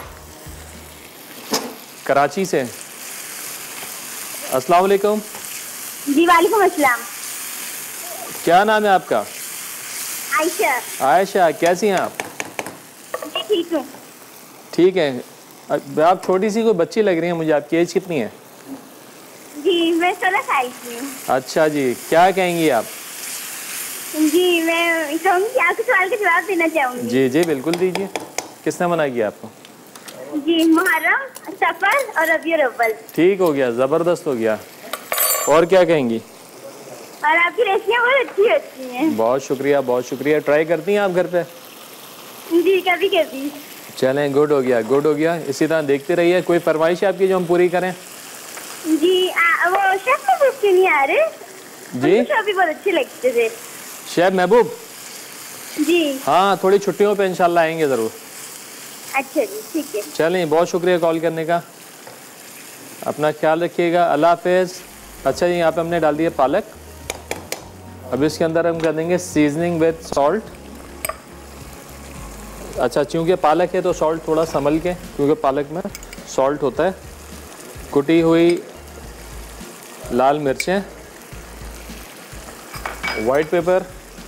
[SPEAKER 1] कराची से। अस्सलाम वालेकुम।
[SPEAKER 3] जी वालेकुम अस्सलाम।
[SPEAKER 1] क्या नाम है आपका?
[SPEAKER 3] आयशा।
[SPEAKER 1] आयशा, कैसी हैं आप?
[SPEAKER 3] जी ठीक हूँ।
[SPEAKER 1] ठीक है। आप छोटी सी कोई बच्ची लग रही हैं मुझे। आपकी एज कितनी है?
[SPEAKER 3] जी मैं 16 साल की हूँ।
[SPEAKER 1] अच्छा जी, क्या कहेंगी आप?
[SPEAKER 3] जी मैं कहूँगी कि आपके सवाल का जवाब देना चाहूँगी।
[SPEAKER 1] जी जी बिल्कुल दीजिए। किसने मना किया आपको?
[SPEAKER 3] जी मुहर्रम, सफर और रबीउल अव्वल।
[SPEAKER 1] ठीक हो गया, ज़बरदस्त हो गया। और क्या कहेंगी?
[SPEAKER 3] और आपकी रेसिपियाँ बहुत अच्छी होती हैं।
[SPEAKER 1] बहुत शुक्रिया, बहुत शुक्रिया। ट्राई करती हैं आप घर पे?
[SPEAKER 3] जी कभी कभी।
[SPEAKER 1] चलें, गुड हो गया, गुड हो गया। इसी तरह देखते रहिए। कोई फरमाइश है आपकी जो हम पूरी करें?
[SPEAKER 3] जी वो शेफ महबूब क्यों नहीं आ रहे?
[SPEAKER 1] जी
[SPEAKER 3] शेफ भी बहुत अच्छे लगते थे।
[SPEAKER 1] शेफ महबूब?
[SPEAKER 3] जी
[SPEAKER 1] हाँ, थोड़ी छुट्टियों पे इंशाल्लाह आएंगे ज़रूर।
[SPEAKER 3] अच्छा जी ठीक है।
[SPEAKER 1] चलें, बहुत शुक्रिया कॉल करने का। अपना ख्याल रखिएगा, अल्लाह हाफिज़। अच्छा जी, यहाँ पे हमने डाल दिया पालक। अब इसके अंदर हम कर देंगे सीजनिंग विद सॉल्ट। अच्छा, क्योंकि पालक है तो सॉल्ट थोड़ा संभल के, क्योंकि पालक में सॉल्ट होता है। कुटी हुई लाल मिर्चें, वाइट पेपर,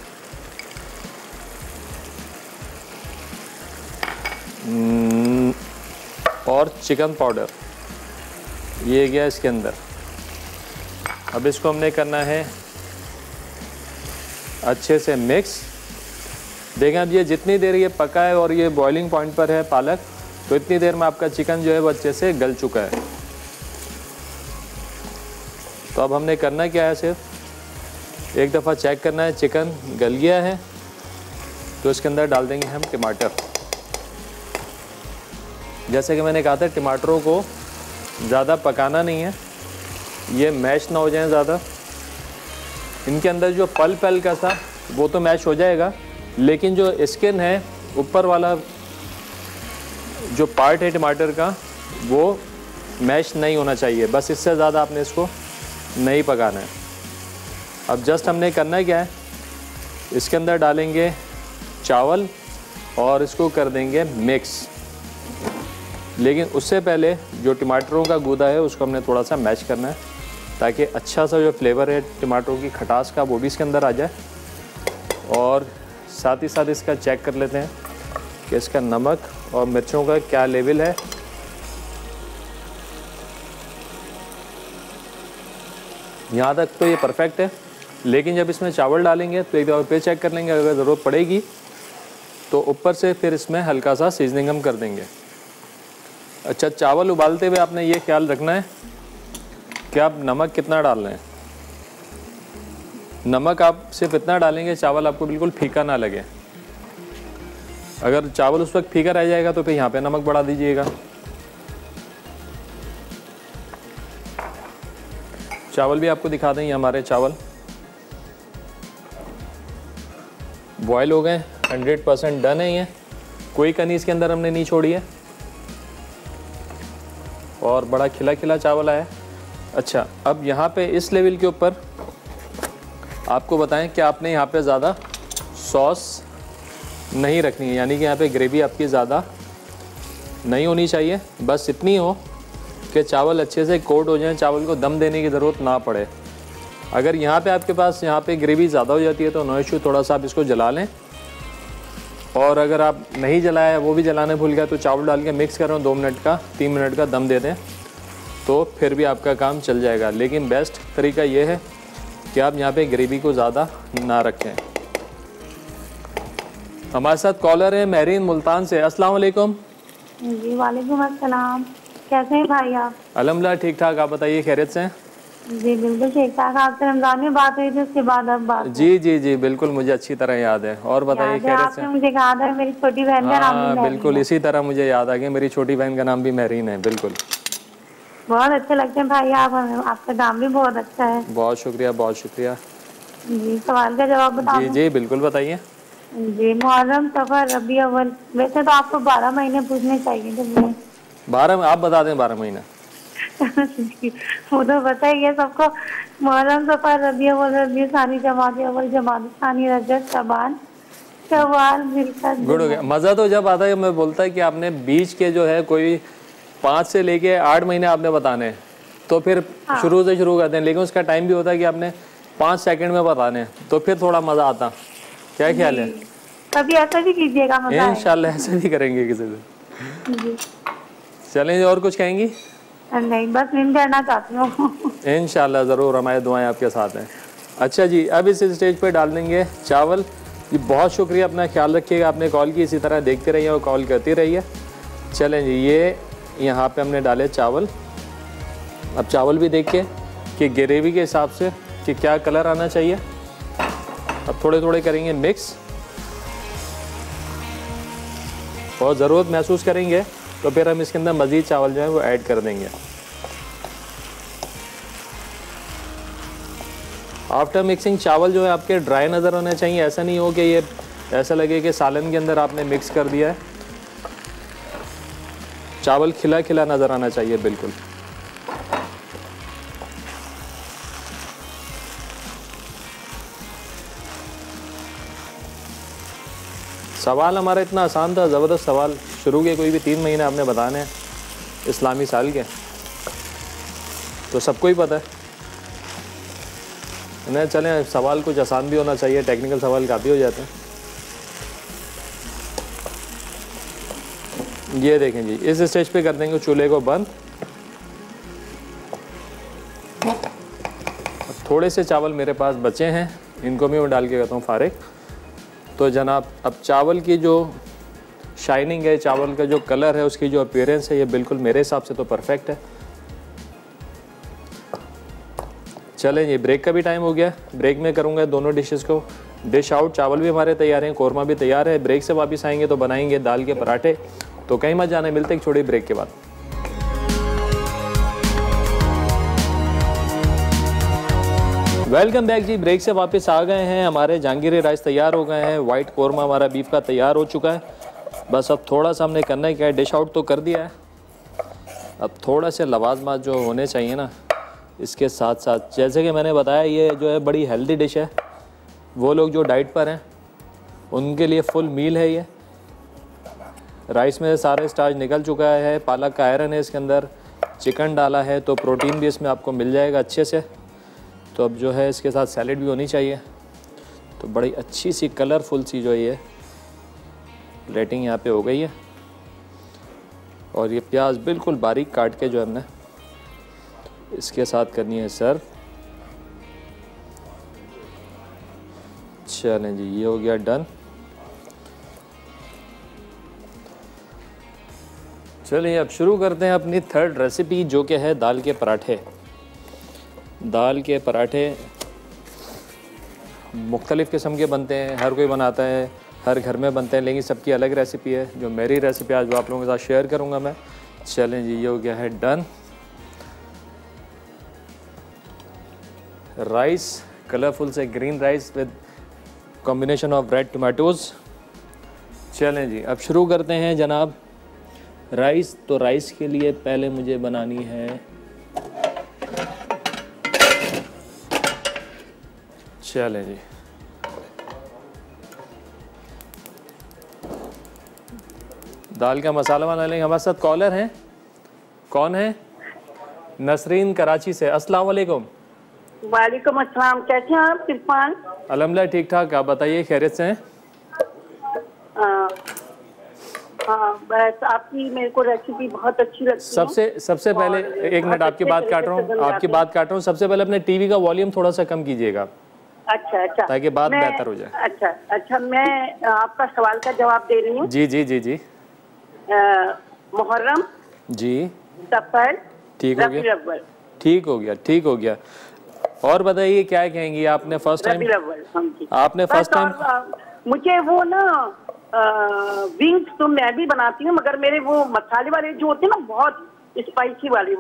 [SPEAKER 1] और चिकन पाउडर, ये गया इसके अंदर। अब इसको हमने करना है अच्छे से मिक्स। देखें अब ये जितनी देर ये पका है और ये बॉइलिंग पॉइंट पर है पालक, तो इतनी देर में आपका चिकन जो है वो अच्छे से गल चुका है। तो अब हमने करना क्या है, सिर्फ एक दफ़ा चेक करना है चिकन गल गया है तो इसके अंदर डाल देंगे हम टमाटर। जैसे कि मैंने कहा था, टमाटरों को ज़्यादा पकाना नहीं है, ये मैश ना हो जाए ज़्यादा। इनके अंदर जो पल्प हल्का सा वो तो मैश हो जाएगा, लेकिन जो स्किन है, ऊपर वाला जो पार्ट है टमाटर का, वो मैश नहीं होना चाहिए। बस इससे ज़्यादा आपने इसको नहीं पकाना है। अब जस्ट हमने करना है क्या है, इसके अंदर डालेंगे चावल और इसको कर देंगे मिक्स। लेकिन उससे पहले जो टमाटरों का गूदा है उसको हमने थोड़ा सा मैश करना है ताकि अच्छा सा जो फ्लेवर है टमाटरों की खटास का वो भी इसके अंदर आ जाए। और साथ ही साथ इसका चेक कर लेते हैं कि इसका नमक और मिर्चों का क्या लेवल है। यहाँ तक तो ये परफेक्ट है, लेकिन जब इसमें चावल डालेंगे तो एक बार फिर चेक कर लेंगे। अगर ज़रूरत पड़ेगी तो ऊपर से फिर इसमें हल्का सा सीजनिंग हम कर देंगे। अच्छा, चावल उबालते हुए आपने ये ख्याल रखना है कि आप नमक कितना डाल रहे हैं। नमक आप सिर्फ इतना डालेंगे चावल आपको बिल्कुल फीका ना लगे। अगर चावल उस वक्त फीका रह जाएगा तो फिर यहाँ पे नमक बढ़ा दीजिएगा। चावल भी आपको दिखा दें, हमारे चावल बॉयल हो गए, 100% डन है। ये कोई कनी इसके अंदर हमने नहीं छोड़ी है और बड़ा खिला खिला चावल आया। अच्छा, अब यहाँ पे इस लेवल के ऊपर आपको बताएं कि आपने यहाँ पे ज़्यादा सॉस नहीं रखनी है, यानी कि यहाँ पे ग्रेवी आपकी ज़्यादा नहीं होनी चाहिए। बस इतनी हो कि चावल अच्छे से कोट हो जाए, चावल को दम देने की ज़रूरत ना पड़े। अगर यहाँ पे आपके पास यहाँ पे ग्रेवी ज़्यादा हो जाती है तो नो इशू, थोड़ा सा आप इसको जला लें और अगर आप नहीं जलाया वो भी जलाने भूल गया तो चावल डाल के मिक्स करो, 2 मिनट का 3 मिनट का दम दे दें तो फिर भी आपका काम चल जाएगा। लेकिन बेस्ट तरीका ये है कि आप यहाँ पे ग्रेवी को ज़्यादा ना रखें। हमारे साथ कॉलर है महरीन मुल्तान से। अस्सलाम वालेकुम।
[SPEAKER 3] जी वालेकुम अस्सलाम। कैसे हैं भाई आप?
[SPEAKER 1] अल्हम्दुलिल्लाह ठीक ठाक, आप बताइए खैरियत से हैं?
[SPEAKER 3] जी बिल्कुल ठीक ठाक। आपसे रमजान में बात हुई थी, उसके बाद अब बात।
[SPEAKER 1] जी जी जी बिल्कुल, मुझे अच्छी तरह याद है। और बताइए खैरियत से?
[SPEAKER 3] आपने मुझे कहा था मेरी छोटी बहन का नाम भी
[SPEAKER 1] हाँ
[SPEAKER 3] महरीन
[SPEAKER 1] बिल्कुल,
[SPEAKER 3] है।
[SPEAKER 1] इसी तरह मुझे याद आ गया, मेरी छोटी बहन का नाम भी महरीन है। बिल्कुल,
[SPEAKER 3] बहुत अच्छे लगते हैं भाई आप हमें, आपका काम भी बहुत अच्छा है।
[SPEAKER 1] बहुत शुक्रिया, बहुत शुक्रिया।
[SPEAKER 3] जी सवाल का जवाब बता
[SPEAKER 1] जी
[SPEAKER 3] दूं?
[SPEAKER 1] जी बिल्कुल बताइए।
[SPEAKER 3] जी मुहर्रम, सफर, रबी अव्वल। वैसे तो आपको 12 महीने पूछने चाहिए थे।
[SPEAKER 1] 12 आप बता दें 12 महीना।
[SPEAKER 3] वो तो पता ही है सबको। मुहर्रम, सफर, रबी अव्वल, रबी सानी, जमात अव्वल, जमात सानी, रजब, शबान, शव्वाल, जिल्कद।
[SPEAKER 1] गुड हो गया। मज़ा तो जब आता है मैं बोलता है कि आपने बीच के जो है कोई 5 से लेके 8 महीने आपने बताने हैं तो फिर शुरू से शुरू करते हैं, लेकिन उसका टाइम भी होता है कि आपने 5 सेकंड में बताने हैं तो फिर थोड़ा मज़ा आता। क्या ख्याल है?
[SPEAKER 3] कभी ऐसा भी कीजिएगा, मजा
[SPEAKER 1] इंशाल्लाह ऐसे भी करेंगे किसी दिन।
[SPEAKER 3] जी।
[SPEAKER 1] चलें, और कुछ कहेंगी?
[SPEAKER 3] नहीं, बस नींद करना चाहती हूँ।
[SPEAKER 1] इंशाल्लाह ज़रूर, हमारी दुआएं आपके साथ हैं। अच्छा जी, अब इस स्टेज पे डाल देंगे चावल। जी बहुत शुक्रिया, अपना ख्याल रखिएगा। आपने कॉल की, इसी तरह देखते रहिए और कॉल करती रहिए। चलें जी, ये यहाँ पे हमने डाले चावल। अब चावल भी देख के कि ग्रेवी के हिसाब से कि क्या कलर आना चाहिए। अब थोड़े थोड़े करेंगे मिक्स और ज़रूरत महसूस करेंगे तो फिर हम इसके अंदर मज़ीद चावल जो है वो ऐड कर देंगे। आफ्टर मिक्सिंग चावल जो है आपके ड्राई नज़र होने चाहिए। ऐसा नहीं हो कि ये ऐसा लगे कि सालन के अंदर आपने मिक्स कर दिया है। चावल खिला खिला नज़र आना चाहिए बिल्कुल। सवाल हमारा इतना आसान था, ज़बरदस्त सवाल। शुरू के कोई भी 3 महीने आपने बताने हैं इस्लामी साल के, तो सबको ही पता है ना। चलें, सवाल कुछ आसान भी होना चाहिए, टेक्निकल सवाल काफ़ी हो जाते हैं। ये देखें जी, इस स्टेज पे कर देंगे चूल्हे को बंद। थोड़े से चावल मेरे पास बचे हैं, इनको भी मैं डाल के करता हूँ फारिग। तो जनाब, अब चावल की जो शाइनिंग है, चावल का जो कलर है, उसकी जो अपीयरेंस है, ये बिल्कुल मेरे हिसाब से तो परफेक्ट है। चलें ये, ब्रेक का भी टाइम हो गया। ब्रेक में करूँगा दोनों डिशेस को डिश आउट। चावल भी हमारे तैयार हैं, कौरमा भी तैयार है। ब्रेक से वापस आएंगे तो बनाएंगे दाल के पराठे। तो कहीं मत जाने, मिलते एक छोटी ब्रेक के बाद। वेलकम बैक जी, ब्रेक से वापस आ गए हैं। हमारे जहांगीरी राइस तैयार हो गए हैं। वाइट कौरमा हमारा बीफ का तैयार हो चुका है। बस अब थोड़ा सा हमने करना है क्या है, डिश आउट तो कर दिया है। अब थोड़ा से लवाजमात जो होने चाहिए ना इसके साथ साथ, जैसे कि मैंने बताया ये जो है बड़ी हेल्दी डिश है। वो लोग जो डाइट पर हैं उनके लिए फुल मील है ये। राइस में सारे स्टार्च निकल चुका है, पालक का आयरन है इसके अंदर, चिकन डाला है तो प्रोटीन भी इसमें आपको मिल जाएगा अच्छे से। तो अब जो है इसके साथ सैलेड भी होनी चाहिए। तो बड़ी अच्छी सी कलरफुल सी जो है ये प्लेटिंग यहाँ पे हो गई है। और ये प्याज बिल्कुल बारीक काट के जो है हमने इसके साथ करनी है सर्व। चलें जी, ये हो गया डन। चलिए अब शुरू करते हैं अपनी थर्ड रेसिपी, जो कि है दाल के पराठे। दाल के पराठे मुख्तलिफ़ किस्म के बनते हैं, हर कोई बनाता है, हर घर में बनते हैं, लेकिन सबकी अलग रेसिपी है। जो मेरी रेसिपी आज वो आप लोगों के साथ शेयर करूंगा मैं। चलें जी, ये हो गया है डन। राइस, कलरफुल से green rice with combination of red tomatoes. चलें जी, अब शुरू करते हैं जनाब। राइस, तो राइस के लिए पहले मुझे बनानी है, चलें जी, दाल का मसाला बना लेंगे। हमारे साथ कॉलर हैं, कौन है? नसरीन कराची से। अस्सलाम वालेकुम।
[SPEAKER 2] वालेकुम अस्सलाम, कैसे हैं आप इरफान?
[SPEAKER 1] अल्हम्दुलिल्लाह ठीक ठाक, आप बताइए खैरियत से हैं?
[SPEAKER 5] हाँ बस आपकी मेरे को रेसिपी बहुत अच्छी लगती है।
[SPEAKER 1] सबसे पहले एक मिनट आपकी बात काट रहा हूँ, आपकी बात काट रहा हूँ। सबसे पहले अपने टीवी का वॉल्यूम थोड़ा सा कम कीजिएगा।
[SPEAKER 5] अच्छा
[SPEAKER 1] ताकि बात बेहतर हो जाए।
[SPEAKER 5] अच्छा मैं आपका सवाल का जवाब दे रही हूँ।
[SPEAKER 1] जी जी जी जी।
[SPEAKER 5] मुहर्रम
[SPEAKER 1] जी,
[SPEAKER 5] सफर,
[SPEAKER 1] ठीक हो गया, ठीक हो गया, ठीक हो गया। और बताइए क्या कहेंगी? आपने फर्स्ट टाइम
[SPEAKER 5] मुझे वो ना विंग्स तो मैं भी बनाती हूँ, मगर मेरे वो मसाले वाले जो होते हैं ना बहुत स्पाइसी वाले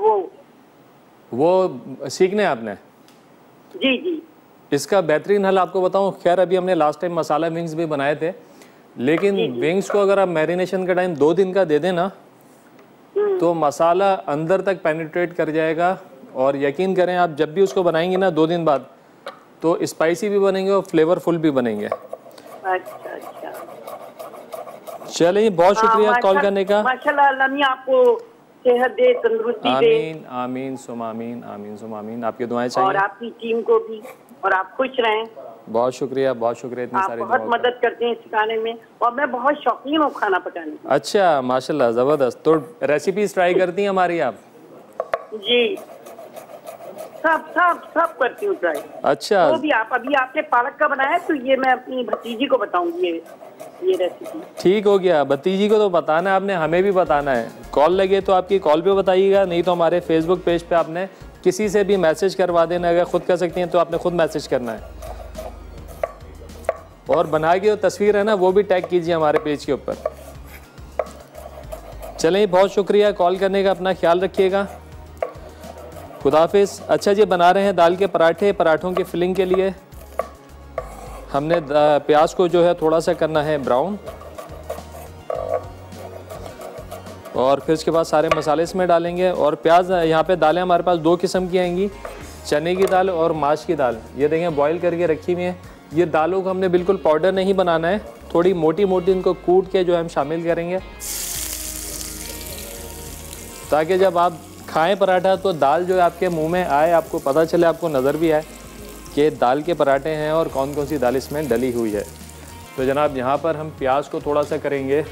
[SPEAKER 5] वो
[SPEAKER 1] सीखने आपने?
[SPEAKER 5] जी जी।
[SPEAKER 1] इसका बेहतरीन हल आपको बताऊं, खैर अभी हमने लास्ट टाइम मसाला विंग्स भी बनाए थे, लेकिन विंग्स को अगर आप मैरिनेशन का टाइम 2 दिन का दे देना तो मसाला अंदर तक पेनिट्रेट कर जाएगा। और यकीन करें आप जब भी उसको बनाएंगे ना 2 दिन बाद, तो स्पाइसी भी बनेंगे और फ्लेवरफुल भी बनेंगे।
[SPEAKER 5] अच्छा अच्छा,
[SPEAKER 1] चलिए बहुत शुक्रिया कॉल करने का।
[SPEAKER 5] माशाल्लाह, अल्लाह आपको सेहत दे, तंदुरुस्ती दे।
[SPEAKER 1] आमीन आमीन सुम आमीन, आमीन सुम आमीन। आपकी दुआएं चाहिए
[SPEAKER 5] और आपकी टीम को भी, और आप खुश रहें।
[SPEAKER 1] बहुत शुक्रिया, बहुत शुक्रिया। इतनी सारी
[SPEAKER 5] बहुत मदद करते हैं सिखाने में, और मैं बहुत शौकीन हूँ खाना पकाने की।
[SPEAKER 1] अच्छा माशाल्लाह, जबरदस्त। तो रेसिपीज ट्राई करती हैं हमारी आप? जी,
[SPEAKER 5] सब करती हूँ ट्राई।
[SPEAKER 1] अच्छा,
[SPEAKER 5] तो भी आप अभी आपने पालक का बनाया, तो ये मैं अपनी भतीजी को बताऊंगी ये रेसिपी।
[SPEAKER 1] ठीक हो गया, भतीजी को तो बताना है आपने, हमें भी बताना है। कॉल लगे तो आपकी कॉल पे बताइएगा, नहीं तो हमारे फेसबुक पेज पे आपने किसी से भी मैसेज करवा देना। अगर खुद कर सकती हैं तो आपने खुद मैसेज करना है, और बना के जो तस्वीर है ना वो भी टैग कीजिए हमारे पेज के ऊपर। चलें, बहुत शुक्रिया कॉल करने का, अपना ख्याल रखिएगा, खुदाफिज। अच्छा जी, बना रहे हैं दाल के पराठे। पराठों की फिलिंग के लिए हमने प्याज को जो है थोड़ा सा करना है ब्राउन, और फिर उसके बाद सारे मसाले इसमें डालेंगे। और प्याज यहाँ पे दालें हमारे पास 2 किस्म की आएंगी, चने की दाल और माश की दाल। ये देखें बॉईल करके रखी हुई है। ये दालों को हमने बिल्कुल पाउडर नहीं बनाना है, थोड़ी मोटी मोटी इनको कूट के जो है हम शामिल करेंगे, ताकि जब आप खाएं पराठा तो दाल जो है आपके मुंह में आए, आपको पता चले, आपको नज़र भी आए कि दाल के पराठे हैं और कौन कौन सी दाल इसमें डली हुई है। तो जनाब यहाँ पर हम प्याज को थोड़ा सा करेंगे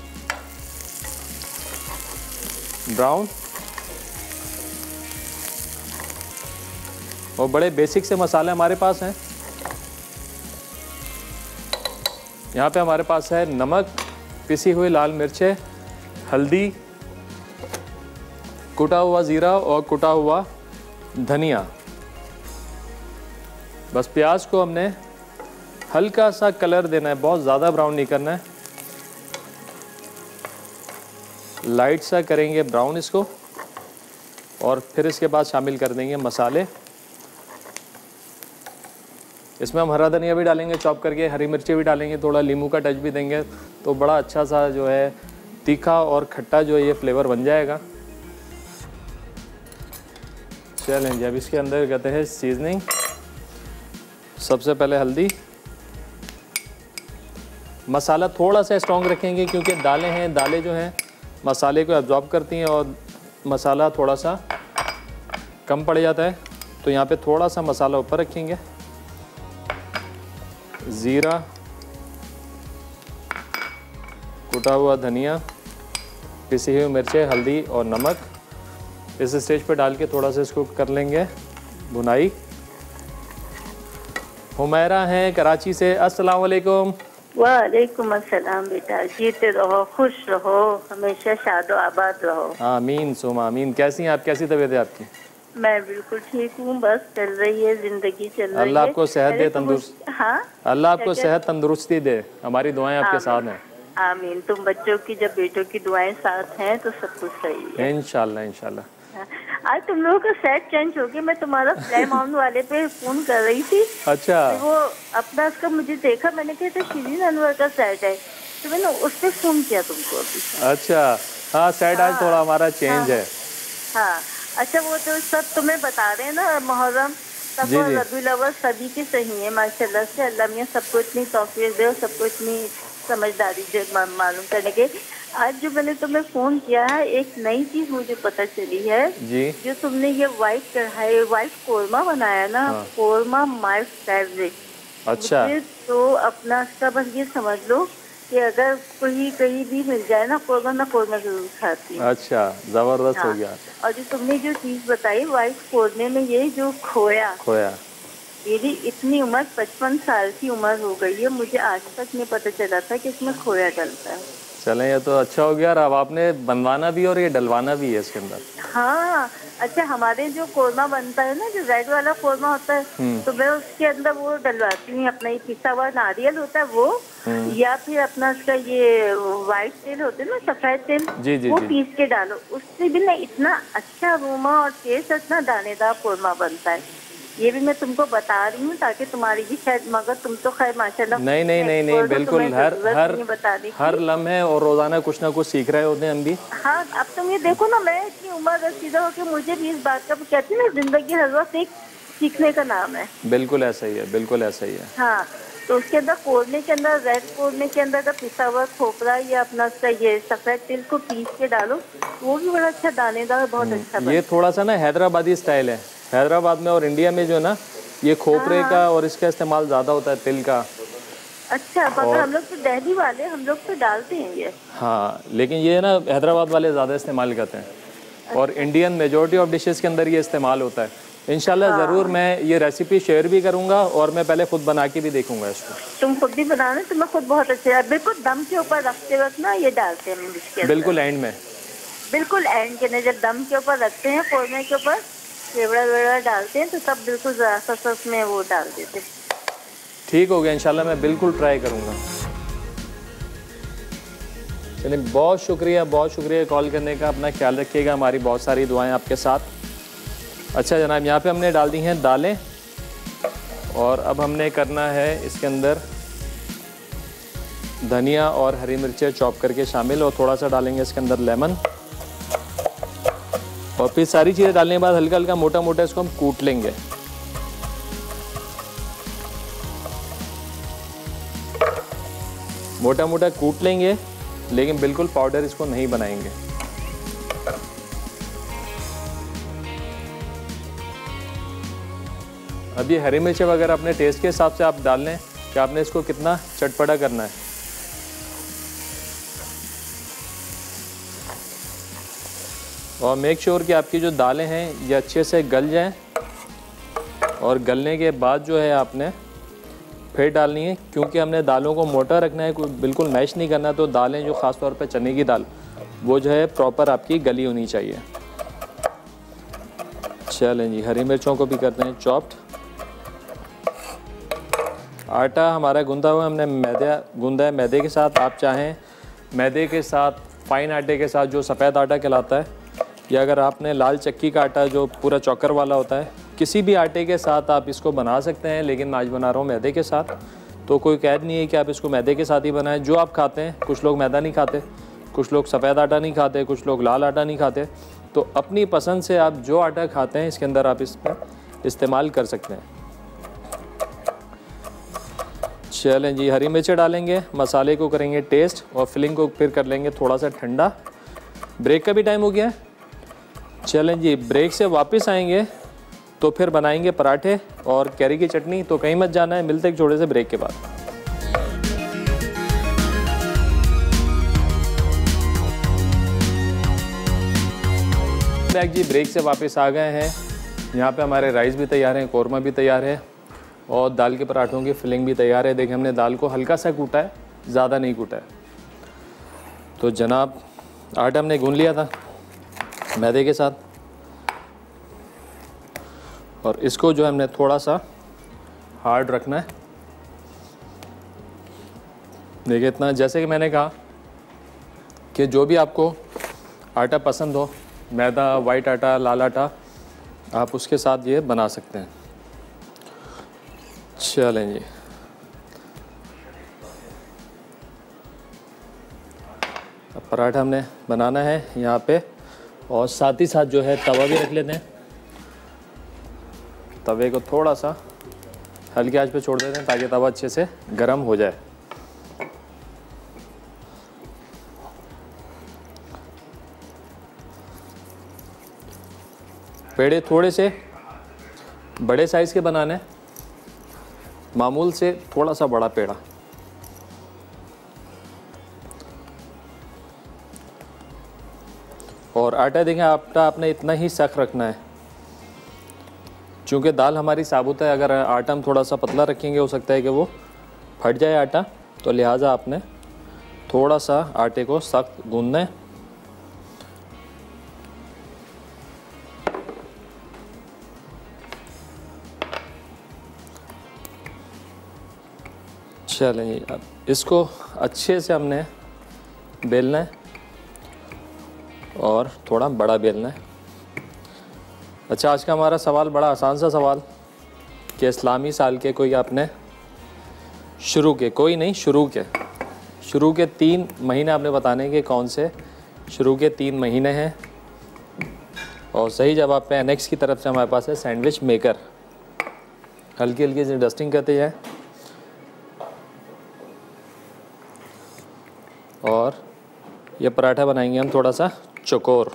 [SPEAKER 1] ब्राउन, और बड़े बेसिक से मसाले हमारे पास हैं। यहाँ पे हमारे पास है नमक, पिसी हुई लाल मिर्चें, हल्दी, कुटा हुआ ज़ीरा और कुटा हुआ धनिया। बस प्याज को हमने हल्का सा कलर देना है, बहुत ज़्यादा ब्राउन नहीं करना है, लाइट सा करेंगे ब्राउन इसको। और फिर इसके बाद शामिल कर देंगे मसाले। इसमें हम हरा धनिया भी डालेंगे चॉप करके, हरी मिर्ची भी डालेंगे, थोड़ा नींबू का टच भी देंगे, तो बड़ा अच्छा सा जो है तीखा और खट्टा जो है ये फ्लेवर बन जाएगा। चलें जी, अब इसके अंदर कहते हैं सीजनिंग। सबसे पहले हल्दी, मसाला थोड़ा सा स्ट्रॉन्ग रखेंगे क्योंकि दालें हैं, दालें जो हैं मसाले को एब्जॉर्ब करती हैं और मसाला थोड़ा सा कम पड़ जाता है, तो यहाँ पे थोड़ा सा मसाला ऊपर रखेंगे। ज़ीरा, कुटा हुआ धनिया, पिसी हुई मिर्चें, हल्दी और नमक इस स्टेज पे डाल के थोड़ा सा इसको कर लेंगे भुनाई। हुमैरा हैं कराची से, अस्सलाम वालेकुम।
[SPEAKER 6] वालेकुम अस्सलाम बेटा, जीते रहो, खुश रहो, हमेशा शादो आबाद रहो।
[SPEAKER 1] आमीन सुम आमीन। कैसी हैं आप, कैसी तबीयत है आपकी?
[SPEAKER 6] मैं बिल्कुल ठीक हूँ, बस चल रही है जिंदगी, चल रही है।
[SPEAKER 1] अल्लाह आपको सेहत दे, तंदुरुस्ती।
[SPEAKER 6] हाँ,
[SPEAKER 1] अल्लाह आपको सेहत तंदुरुस्ती दे, हमारी दुआएं आपके साथ हैं।
[SPEAKER 6] आमीन। तुम बच्चों की, जब बेटों की दुआएं साथ हैं तो सब कुछ सही है
[SPEAKER 1] इंशाल्लाह इंशाल्लाह।
[SPEAKER 6] आज तुम लोगों का सेट चेंज हो गया, मैं तुम्हारा फ्लैम ऑन वाले पे फोन कर रही थी।
[SPEAKER 1] अच्छा,
[SPEAKER 6] वो अपना उसका मुझे देखा, मैंने कहा था शिरीन अनवर का सेट है, तो मैंने उस पर फोन किया तुमको अभी।
[SPEAKER 1] अच्छा, हाँ सेट आज थोड़ा हमारा चेंज है।
[SPEAKER 6] हाँ अच्छा, वो तो सब तुम्हें बता रहे हैं ना, मुहर्रम सब रबीउल अव्वल सभी के सही है माशाल्लाह से। अल्लाह मियां सबको इतनी तौफीक दे और सबको इतनी समझदारी दे मालूम करने के। आज जो मैंने तुम्हें फोन किया है, एक नई चीज मुझे पता चली है
[SPEAKER 1] जी।
[SPEAKER 6] जो तुमने ये व्हाइट कढ़ाई, व्हाइट कोरमा बनाया ना, कोरमा माय फेवरेट।
[SPEAKER 1] अच्छा,
[SPEAKER 6] तो अपना इसका बस ये समझ लो कि अगर कोई कहीं भी मिल जाए ना कोरमा, मैं कोरमा जरूर खाती हूँ।
[SPEAKER 1] अच्छा, ज़बरदस्त
[SPEAKER 6] हाँ।
[SPEAKER 1] हो गया।
[SPEAKER 6] और जो तुमने जो चीज़ बताई वाइट कोरमे में, ये जो खोया, मेरी इतनी उम्र 55 साल की उम्र हो गई है, मुझे आज तक नहीं पता चला था कि इसमें खोया डलता है।
[SPEAKER 1] चलें, ये तो अच्छा हो गया। और अब आपने बनवाना भी और ये डलवाना भी है इसके अंदर।
[SPEAKER 6] हाँ। अच्छा, हमारे जो कोरमा बनता है ना, जो रेड वाला कोरमा होता है, तो मैं उसके अंदर वो डलवाती हूँ, अपना ये पिसा हुआ नारियल होता है वो, या फिर अपना उसका ये व्हाइट तेल होता है ना, सफेद तेल,
[SPEAKER 1] जी,
[SPEAKER 6] वो
[SPEAKER 1] जी।
[SPEAKER 6] पीस के डालो। उससे भी ना इतना अच्छा अरोमा और टेस्ट, इतना दानेदार कोरमा बनता है। ये भी मैं तुमको बता रही हूँ ताकि तुम्हारी भी शायद, मगर तुम तो खैर माशाल्लाह
[SPEAKER 1] नहीं, बिल्कुल। हर लम्हे और रोजाना कुछ ना कुछ सीख रहे होते हैं हम भी।
[SPEAKER 6] हाँ, अब तुम ये देखो ना, मैं इतनी उम्र रसीदा हो कि मुझे भी इस बात का, कहती ना, जिंदगी हर वक्त एक सीखने का नाम है।
[SPEAKER 1] बिल्कुल ऐसा ही है, बिल्कुल ऐसा ही है।
[SPEAKER 6] हाँ, तो उसके अंदर कोरने के अंदर, रेड कोरने के अंदर अगर पिसा हुआ खोपरा या अपना उसका ये सफेद तिल को पीस के डालो, वो भी बड़ा अच्छा दानेदार, बहुत अच्छा।
[SPEAKER 1] ये थोड़ा सा ना हैदराबादी स्टाइल है। हैदराबाद में और इंडिया में जो है ना, ये खोपरे का और इसका इस्तेमाल ज़्यादा होता है, तिल का।
[SPEAKER 6] अच्छा, मगर हम लोग तो दिल्ली वाले, हम लोग तो डालते हैं ये।
[SPEAKER 1] हाँ, लेकिन ये ना हैदराबाद वाले ज़्यादा इस्तेमाल करते हैं, और इंडियन मेजॉरिटी ऑफ डिशेस के अंदर ये इस्तेमाल होता है। इंशाल्लाह ज़रूर मैं ये रेसिपी शेयर भी करूँगा, और मैं पहले खुद बना के भी देखूँगा इसको।
[SPEAKER 6] तुम खुद भी बनाना, तुम्हें खुद बहुत अच्छा है। बिल्कुल दम के ऊपर रखते वक्त ना ये डालते हैं हम इसके,
[SPEAKER 1] बिल्कुल एंड में,
[SPEAKER 6] बिल्कुल एंड के, जब दम के ऊपर रखते हैं, कोरमे के ऊपर वेवड़ा डालते हैं, तो सब बिल्कुल ज़रा सा उसमें वो डाल देते।
[SPEAKER 1] ठीक हो गया, इंशाल्लाह मैं बिल्कुल ट्राई करूँगा। चलिए, बहुत शुक्रिया कॉल करने का। अपना ख्याल रखिएगा, हमारी बहुत सारी दुआएं आपके साथ। अच्छा जनाब, यहाँ पे हमने डाल दी हैं दालें, और अब हमने करना है इसके अंदर धनिया और हरी मिर्चें चॉप करके शामिल, और थोड़ा सा डालेंगे इसके अंदर लेमन, और फिर सारी चीज़ें डालने के बाद हल्का हल्का मोटा मोटा इसको हम कूट लेंगे। मोटा मोटा कूट लेंगे, लेकिन बिल्कुल पाउडर इसको नहीं बनाएंगे। अब ये हरी मिर्चें वगैरह अपने टेस्ट के हिसाब से आप डाल लें कि आपने इसको कितना चटपटा करना है। और मेक श्योर कि आपकी जो दालें हैं ये अच्छे से गल जाएं, और गलने के बाद जो है आपने फिर डालनी है, क्योंकि हमने दालों को मोटा रखना है, बिल्कुल मैश नहीं करना। तो दालें जो ख़ास तौर पे चने की दाल, वो जो है प्रॉपर आपकी गली होनी चाहिए। चलें जी, हरी मिर्चों को भी करते हैं चॉप्ड। आटा हमारा गूंदा हुआ, हमने मैदा गूंदा है मैदे के साथ। आप चाहें मैदे के साथ, फाइन आटे के साथ, जो सफ़ेद आटा कहलाता है, या अगर आपने लाल चक्की का आटा जो पूरा चौकर वाला होता है, किसी भी आटे के साथ आप इसको बना सकते हैं। लेकिन मैं आज बना रहा हूँ मैदे के साथ, तो कोई कैद नहीं है कि आप इसको मैदे के साथ ही बनाएं। जो आप खाते हैं, कुछ लोग मैदा नहीं खाते, कुछ लोग सफ़ेद आटा नहीं खाते, कुछ लोग लाल आटा नहीं खाते, तो अपनी पसंद से आप जो आटा खाते हैं इसके अंदर आप इसमें इस्तेमाल कर सकते हैं। चलें जी, हरी मिर्चें डालेंगे, मसाले को करेंगे टेस्ट, और फिलिंग को फिर कर लेंगे थोड़ा सा ठंडा। ब्रेक का भी टाइम हो गया है। चलें जी, ब्रेक से वापस आएंगे तो फिर बनाएंगे पराठे और कैरी की चटनी। तो कहीं मत जाना है, मिलते हैं छोटे से ब्रेक के बाद। बैक जी, ब्रेक से वापस आ गए हैं। यहाँ पे हमारे राइस भी तैयार हैं, कोरमा भी तैयार है, और दाल के पराठों की फिलिंग भी तैयार है। देखिए, हमने दाल को हल्का सा कूटा है, ज़्यादा नहीं कूटा है। तो जनाब, आटा हमने गूंद लिया था मैदे के साथ, और इसको जो है हमने थोड़ा सा हार्ड रखना है। देखिए, इतना, जैसे कि मैंने कहा कि जो भी आपको आटा पसंद हो, मैदा, वाइट आटा, लाल आटा, आप उसके साथ ये बना सकते हैं। चलें जी, अब पराठा हमने बनाना है यहाँ पे, और साथ ही साथ जो है तवा भी रख लेते हैं। तवे को थोड़ा सा हल्की आंच पे छोड़ देते हैं ताकि तवा अच्छे से गर्म हो जाए। पेड़े थोड़े से बड़े साइज़ के बनाने, मामूल से थोड़ा सा बड़ा पेड़ा। और आटा देखें, आटा आपने इतना ही सख्त रखना है, चूँकि दाल हमारी साबुत है। अगर आटा हम थोड़ा सा पतला रखेंगे हो सकता है कि वो फट जाए आटा, तो लिहाजा आपने थोड़ा सा आटे को सख्त गूंदना है। चलें, अब इसको अच्छे से हमने बेलना है और थोड़ा बड़ा बेलना है। अच्छा, आज का हमारा सवाल बड़ा आसान सा सवाल कि इस्लामी साल के कोई आपने शुरू के 3 महीने आपने बताने के कौन से शुरू के 3 महीने हैं। और सही जवाब पे एनेक्स की तरफ से हमारे पास है सैंडविच मेकर। हल्की हल्की सी डस्टिंग करते जाए और ये पराठा बनाएंगे हम थोड़ा सा चौकोर,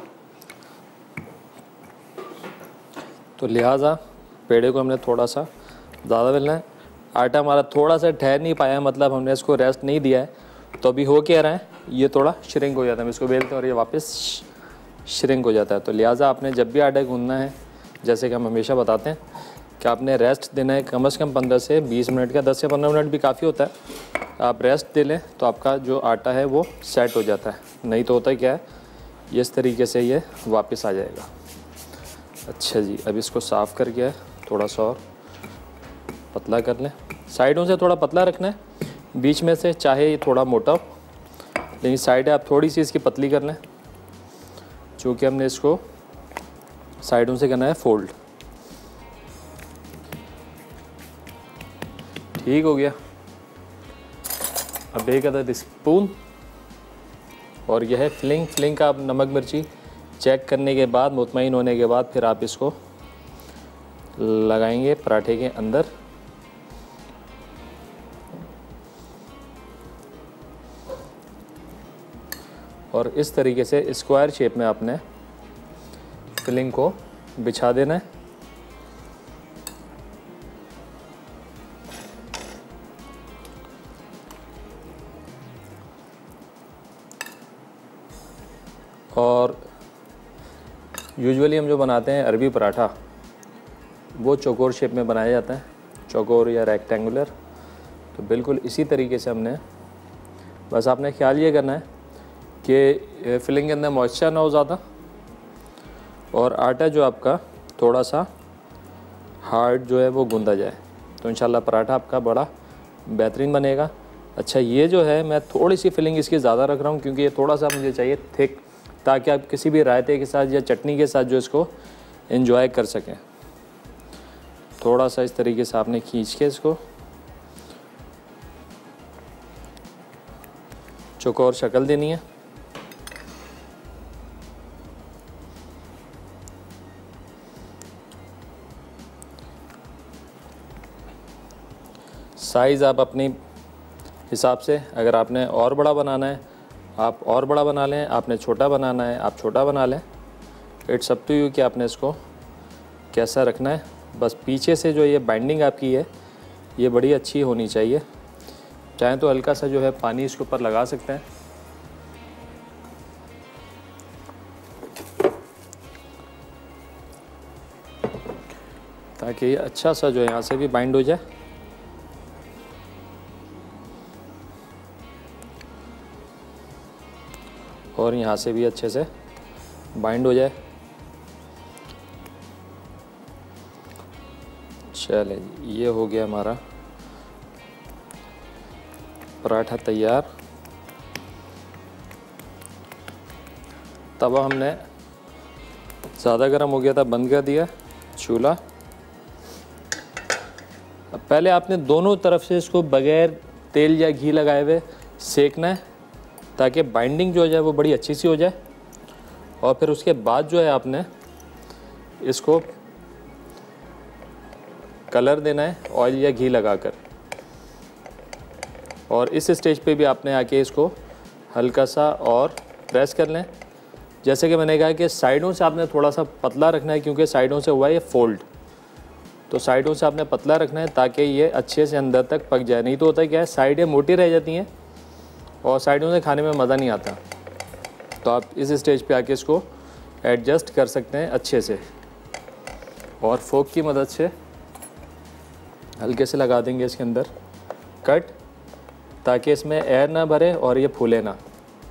[SPEAKER 1] तो लिहाजा पेड़े को हमने थोड़ा सा ज़्यादा बेलना है। आटा हमारा थोड़ा सा ठहर नहीं पाया, मतलब हमने इसको रेस्ट नहीं दिया है, तो अभी हो क्या रहा है, ये थोड़ा श्रिंक हो जाता है। हम इसको बेलते हैं और ये वापस श्रिंक हो जाता है। तो लिहाजा आपने जब भी आटा गूंदना है, जैसे कि हम हमेशा बताते हैं कि आपने रेस्ट देना है कम से कम 15 से 20 मिनट का। 10 से 15 मिनट भी काफ़ी होता है। आप रेस्ट दे लें तो आपका जो आटा है वो सेट हो जाता है, नहीं तो होता है क्या है, ये इस तरीके से ये वापस आ जाएगा। अच्छा जी, अब इसको साफ़ करके थोड़ा सा और पतला कर लें। साइडों से थोड़ा पतला रखना है, बीच में से चाहे ये थोड़ा मोटा हो, लेकिन साइडें आप थोड़ी सी इसकी पतली कर लें, चूँकि हमने इसको साइडों से करना है फोल्ड। ठीक हो गया। अब 1 अदद स्पून, और यह है फिलिंग का आप नमक मिर्ची चेक करने के बाद, मुतमईन होने के बाद फिर आप इसको लगाएंगे पराठे के अंदर। और इस तरीके से स्क्वायर शेप में आपने फिलिंग को बिछा देना है। और यूजुअली हम जो बनाते हैं अरबी पराठा, वो चौकोर शेप में बनाया जाता है, चौकोर या रेक्टेंगुलर। तो बिल्कुल इसी तरीके से हमने, बस आपने ख्याल ये करना है कि फिलिंग के अंदर मॉइस्चर ना हो ज़्यादा, और आटा जो आपका थोड़ा सा हार्ड जो है वो गूंदा जाए, तो इंशाल्लाह पराठा आपका बड़ा बेहतरीन बनेगा। अच्छा, ये जो है मैं थोड़ी सी फिलिंग इसकी ज़्यादा रख रहा हूँ, क्योंकि ये थोड़ा सा मुझे चाहिए थिक, ताकि आप किसी भी रायते के साथ या चटनी के साथ जो इसको एंजॉय कर सकें। थोड़ा सा इस तरीके से आपने खींच के इसको चौकोर शक्ल देनी है। साइज़ आप अपनी हिसाब से, अगर आपने और बड़ा बनाना है आप और बड़ा बना लें, आपने छोटा बनाना है आप छोटा बना लें। इट्स अप टू यू कि आपने इसको कैसा रखना है। बस पीछे से जो ये बाइंडिंग आपकी है ये बड़ी अच्छी होनी चाहिए। चाहे तो हल्का सा जो है पानी इसके ऊपर लगा सकते हैं, ताकि ये अच्छा सा जो है यहाँ से भी बाइंड हो जाए। और यहाँ से भी अच्छे से बाइंड हो जाए। चले, ये हो गया हमारा पराठा तैयार। तवा हमने ज़्यादा गर्म हो गया था, बंद कर दिया चूल्हा। अब पहले आपने दोनों तरफ से इसको बगैर तेल या घी लगाए हुए सेकना है, ताकि बाइंडिंग जो हो जाए वो बड़ी अच्छी सी हो जाए। और फिर उसके बाद जो है आपने इसको कलर देना है ऑयल या घी लगाकर। और इस स्टेज पे भी आपने आके इसको हल्का सा और प्रेस कर लें। जैसे कि मैंने कहा कि साइडों से आपने थोड़ा सा पतला रखना है, क्योंकि साइडों से हुआ है ये फोल्ड, तो साइडों से आपने पतला रखना है ताकि ये अच्छे से अंदर तक पक जाए। नहीं तो होता है क्या है, साइडें मोटी रह जाती हैं और साइडों से खाने में मज़ा नहीं आता। तो आप इस स्टेज पे आके इसको एडजस्ट कर सकते हैं अच्छे से, और फोक की मदद से हल्के से लगा देंगे इसके अंदर कट, ताकि इसमें एयर ना भरे और ये फूले ना।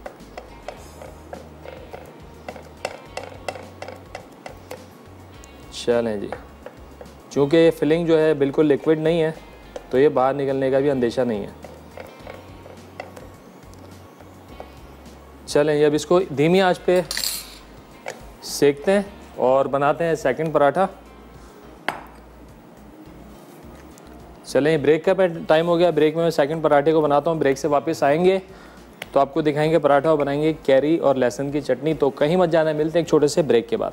[SPEAKER 1] चलें जी, चूँकि ये फिलिंग जो है बिल्कुल लिक्विड नहीं है तो ये बाहर निकलने का भी अंदेशा नहीं है। चलें, अब इसको धीमी आंच पे सेकते हैं और बनाते हैं सेकंड पराठा। चलें, ब्रेक का टाइम हो गया, ब्रेक में मैं सेकंड पराठे को बनाता हूँ। ब्रेक से वापस आएंगे तो आपको दिखाएंगे पराठा और बनाएंगे कैरी और लहसुन की चटनी। तो कहीं मत जाना, मिलते हैं एक छोटे से ब्रेक के बाद।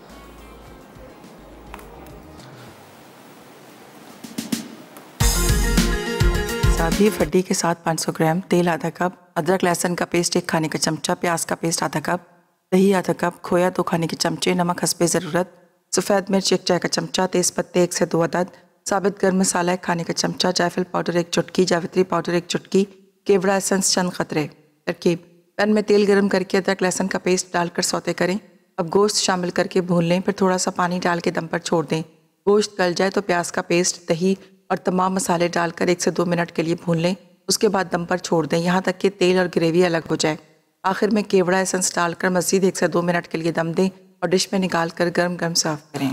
[SPEAKER 7] सादी फड्डी के साथ 500 ग्राम तेल, आधा कप अदरक लहसुन का पेस्ट 1 खाने का चमचा, प्याज का पेस्ट आधा कप, दही आधा कप, खोया 2 खाने के चमचे, नमक हस्बे ज़रूरत, सफ़ेद मिर्च 1 चाय का चमचा, तेज़ पत्ते 1 से 2 अदद, साबित गर्म मसाला 1 खाने का चमचा, जायफल पाउडर 1 चुटकी, जावित्री पाउडर 1 चुटकी, केवड़ा एसेंस चंद क़तरे। तरकीब: पैन में तेल गर्म करके अदरक लहसुन का पेस्ट डालकर सौते करें। अब गोश्त शामिल करके भून लें, फिर थोड़ा सा पानी डाल के दम पर छोड़ दें। गोश्त गल जाए तो प्याज का पेस्ट, दही और तमाम मसाले डालकर 1 से 2 मिनट के लिए भून लें। उसके बाद दम पर छोड़ दें यहाँ तक कि तेल और ग्रेवी अलग हो जाए। आखिर में केवड़ा एसेंस डालकर मज़ीद 1 से 2 मिनट के लिए दम दें और डिश में निकाल कर गर्म गर्म सर्व करें।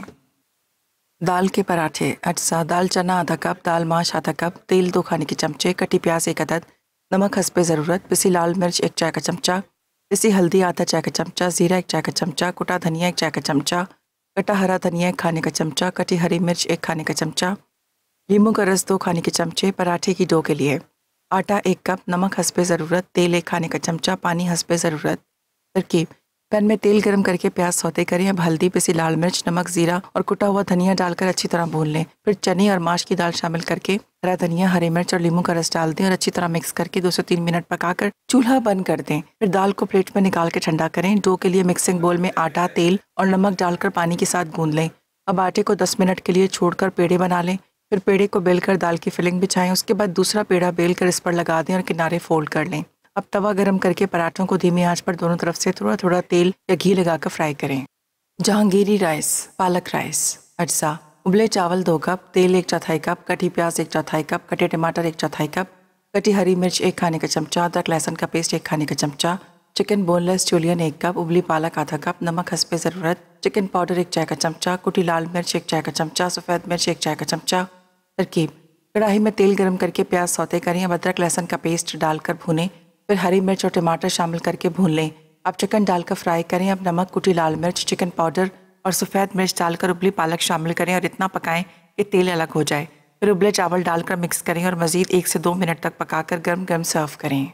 [SPEAKER 7] दाल के पराठे। अज्जा: दाल चना आधा कप, दाल माश आधा कप, तेल 2 खाने के चमचे, कटी प्याज 1 अदद, नमक हस्बे ज़रूरत, पिसी लाल मिर्च 1 चाय का चमचा, पिसी हल्दी आधा चाय का चमचा, ज़ीरा 1 चाय का चमचा, कुटा धनिया 1 चाय का चमचा, कटा हरा धनिया 1 खाने का चमचा, कटी हरी मिर्च 1 खाने का चमचा, नींबू का रस 2 खाने के चमचे। पराठे की डो के लिए: आटा 1 कप, नमक हस्बे ज़रूरत, तेल 1 खाने का चमचा, पानी हस्बे ज़रूरत। तरकीब: पैन में तेल गर्म करके प्याज सौते करें। अब हल्दी, पिसी लाल मिर्च, नमक, ज़ीरा और कुटा हुआ धनिया डालकर अच्छी तरह भून लें। फिर चने और माश की दाल शामिल करके हरा धनिया, हरी मिर्च और नींबू का रस डाल दें और अच्छी तरह मिक्स करके 2 से 3 मिनट पकाकर चूल्हा बंद कर दें। फिर दाल को प्लेट में निकाल के ठंडा करें। डो के लिए मिक्सिंग बोल में आटा, तेल और नमक डालकर पानी के साथ गूंद लें। अब आटे को 10 मिनट के लिए छोड़कर पेड़े बना लें। फिर पेड़े को बेलकर दाल की फिलिंग बिछाएं। उसके बाद दूसरा पेड़ा बेलकर इस पर लगा दें और किनारे फोल्ड कर लें। अब तवा गरम करके पराठों को धीमी आंच पर दोनों तरफ से थोड़ा थोड़ा तेल या घी लगाकर फ्राई करें। जहांगीरी राइस, पालक राइस। अज्जा: उबले चावल 2 कप, तेल 1/4 कप, कटी प्याज 1/4 कप, कटे टमाटर 1/4 कप, कटी हरी मिर्च 1 खाने का चमचा, अदरक लहसुन का पेस्ट 1 खाने का चमचा, चिकन बोनलेस जुलियन 1 कप, उबली पालक आधा कप, नमक हस्बे ज़रूरत, चिकन पाउडर 1 चाय का चमचा, कुटी लाल मिर्च 1 चाय का चमचा, सफ़ेद मिर्च 1 चाय का चमचा। तरकीब: कढ़ाई में तेल गर्म करके प्याज सौते करें। अब अदरक लहसुन का पेस्ट डालकर भूनें। फिर हरी मिर्च और टमाटर शामिल करके भून लें। अब चिकन डालकर फ्राई करें। अब नमक, कुटी लाल मिर्च, चिकन पाउडर और सफ़ेद मिर्च डालकर उबली पालक शामिल करें और इतना पकाएं कि तेल अलग हो जाए। फिर उबले चावल डालकर मिक्स करें और मज़ीद 1 से 2 मिनट तक पकाकर गर्म गर्म सर्व करें।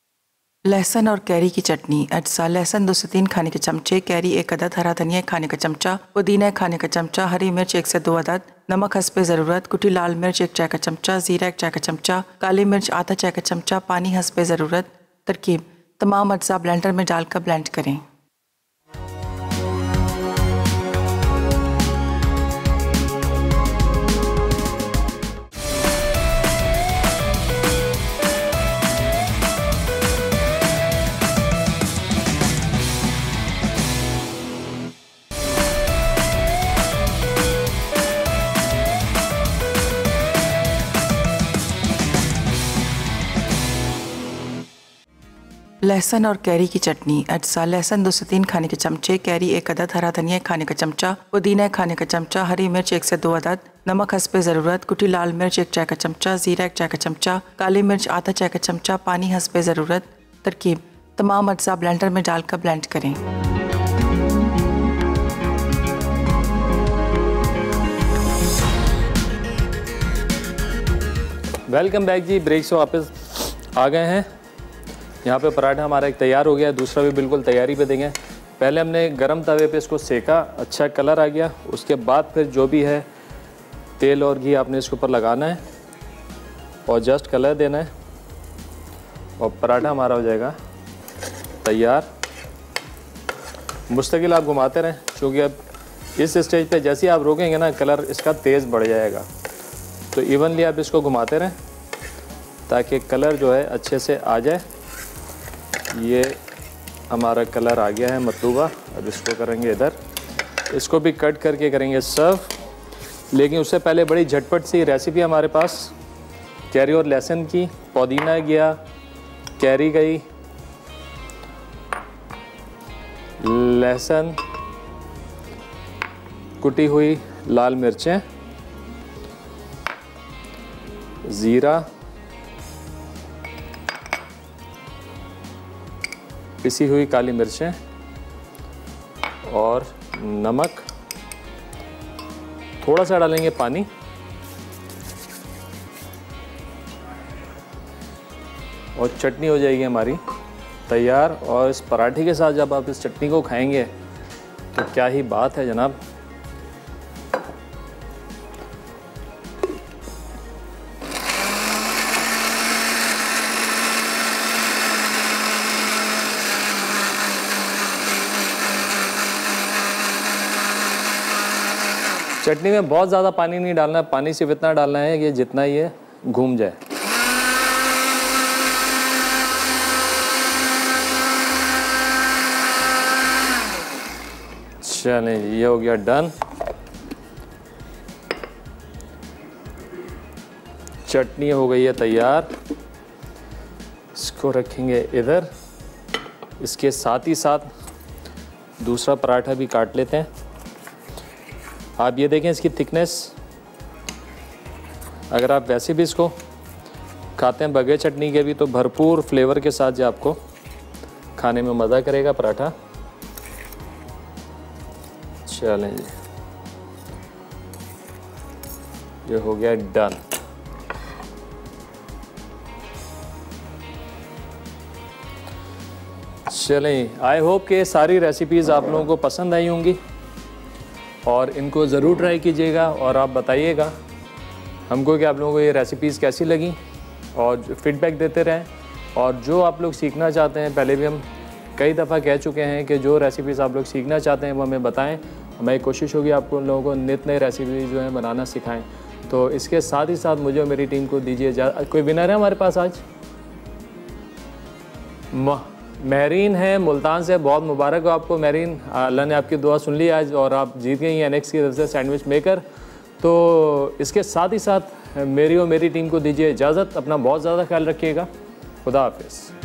[SPEAKER 7] लहसुन और कैरी की चटनी। अज्जा: लहसुन 2 से 3 खाने के चमचे, कैरी 1 अदद, हरा धनिया 1 खाने का चमचा, पुदीना 1 खाने का चमचा, हरी मिर्च 1 से 2 अदद, नमक हस्बे ज़रूरत, कुटी लाल मिर्च 1 चाय का चमचा, ज़ीरा 1 चाय का चमचा, काली मिर्च आधा चाय का चमचा, पानी हस्बे ज़रूरत। तरकीब: तमाम अज्जा ब्लेंडर में डालकर ब्लेंड करें। लहसुन और कैरी की चटनी। अज्जा: लहसुन 2 से 3 खाने के चमचे, कैरी 1 अदद, हरा धनिया 1 खाने का चमचा, पुदीना 1 खाने का चमचा, हरी मिर्च 1 से 2 अदद, नमक हस्बे ज़रूरत, कुटी लाल मिर्च 1 चाय का चमचा, ज़ीरा 1 चाय का चमचा, काली मिर्च आधा चाय का चमचा, पानी हस्बे ज़रूरत। तरकीब: तमाम अज्जा ब्लेंडर में डालकर ब्लेंड करें।
[SPEAKER 1] वेलकम बैक जी, ब्रेक से वापस आ गए हैं। यहाँ पे पराठा हमारा एक तैयार हो गया है, दूसरा भी बिल्कुल तैयारी पे देंगे। पहले हमने गरम तवे पे इसको सेका, अच्छा कलर आ गया। उसके बाद फिर जो भी है तेल और घी आपने इसके ऊपर लगाना है और जस्ट कलर देना है और पराठा हमारा हो जाएगा तैयार। मुस्तकिल आप घुमाते रहें, क्योंकि अब इस स्टेज पे जैसे ही आप रोकेंगे ना कलर इसका तेज़ बढ़ जाएगा। तो इवनली आप इसको घुमाते रहें ताकि कलर जो है अच्छे से आ जाए। ये हमारा कलर आ गया है मतलूबा। अब इसको करेंगे इधर, इसको भी कट करके करेंगे सर्व। लेकिन उससे पहले बड़ी झटपट सी रेसिपी हमारे पास कैरी और लहसुन की। पुदीना गया, कैरी गई, लहसुन, कुटी हुई लाल मिर्चें, ज़ीरा, पिसी हुई काली मिर्चें और नमक। थोड़ा सा डालेंगे पानी और चटनी हो जाएगी हमारी तैयार। और इस पराठे के साथ जब आप इस चटनी को खाएंगे तो क्या ही बात है जनाब। चटनी में बहुत ज़्यादा पानी नहीं डालना है, पानी सिर्फ इतना डालना है कि जितना ये घूम जाए। चलें, ये हो गया डन। चटनी हो गई है तैयार। इसको रखेंगे इधर। इसके साथ ही साथ दूसरा पराठा भी काट लेते हैं। आप ये देखें इसकी थिकनेस। अगर आप वैसे भी इसको खाते हैं बगैर चटनी के भी तो भरपूर फ्लेवर के साथ जो आपको खाने में मज़ा करेगा पराठा। चलें जी, ये हो गया डन। चलें, आई होप कि सारी रेसिपीज़ आप लोगों को पसंद आई होंगी और इनको ज़रूर ट्राई कीजिएगा और आप बताइएगा हमको कि आप लोगों को ये रेसिपीज़ कैसी लगी और फीडबैक देते रहें। और जो आप लोग सीखना चाहते हैं, पहले भी हम कई दफ़ा कह चुके हैं कि जो रेसिपीज़ आप लोग सीखना चाहते हैं वो हमें बताएं। हमारी कोशिश होगी आपको लोगों को नित नई रेसिपीज़ जो है बनाना सिखाएं। तो इसके साथ ही साथ मुझे और मेरी टीम को दीजिए कोई विनर है हमारे पास आज? महरीन है मुल्तान से, बहुत मुबारक हो आपको महरीन। अल्लाह ने आपकी दुआ सुन ली आज और आप जीत गई हैं NX की तरफ से सैंडविच मेकर। तो इसके साथ ही साथ मेरी और मेरी टीम को दीजिए इजाज़त। अपना बहुत ज़्यादा ख्याल रखिएगा। खुदा हाफिज़।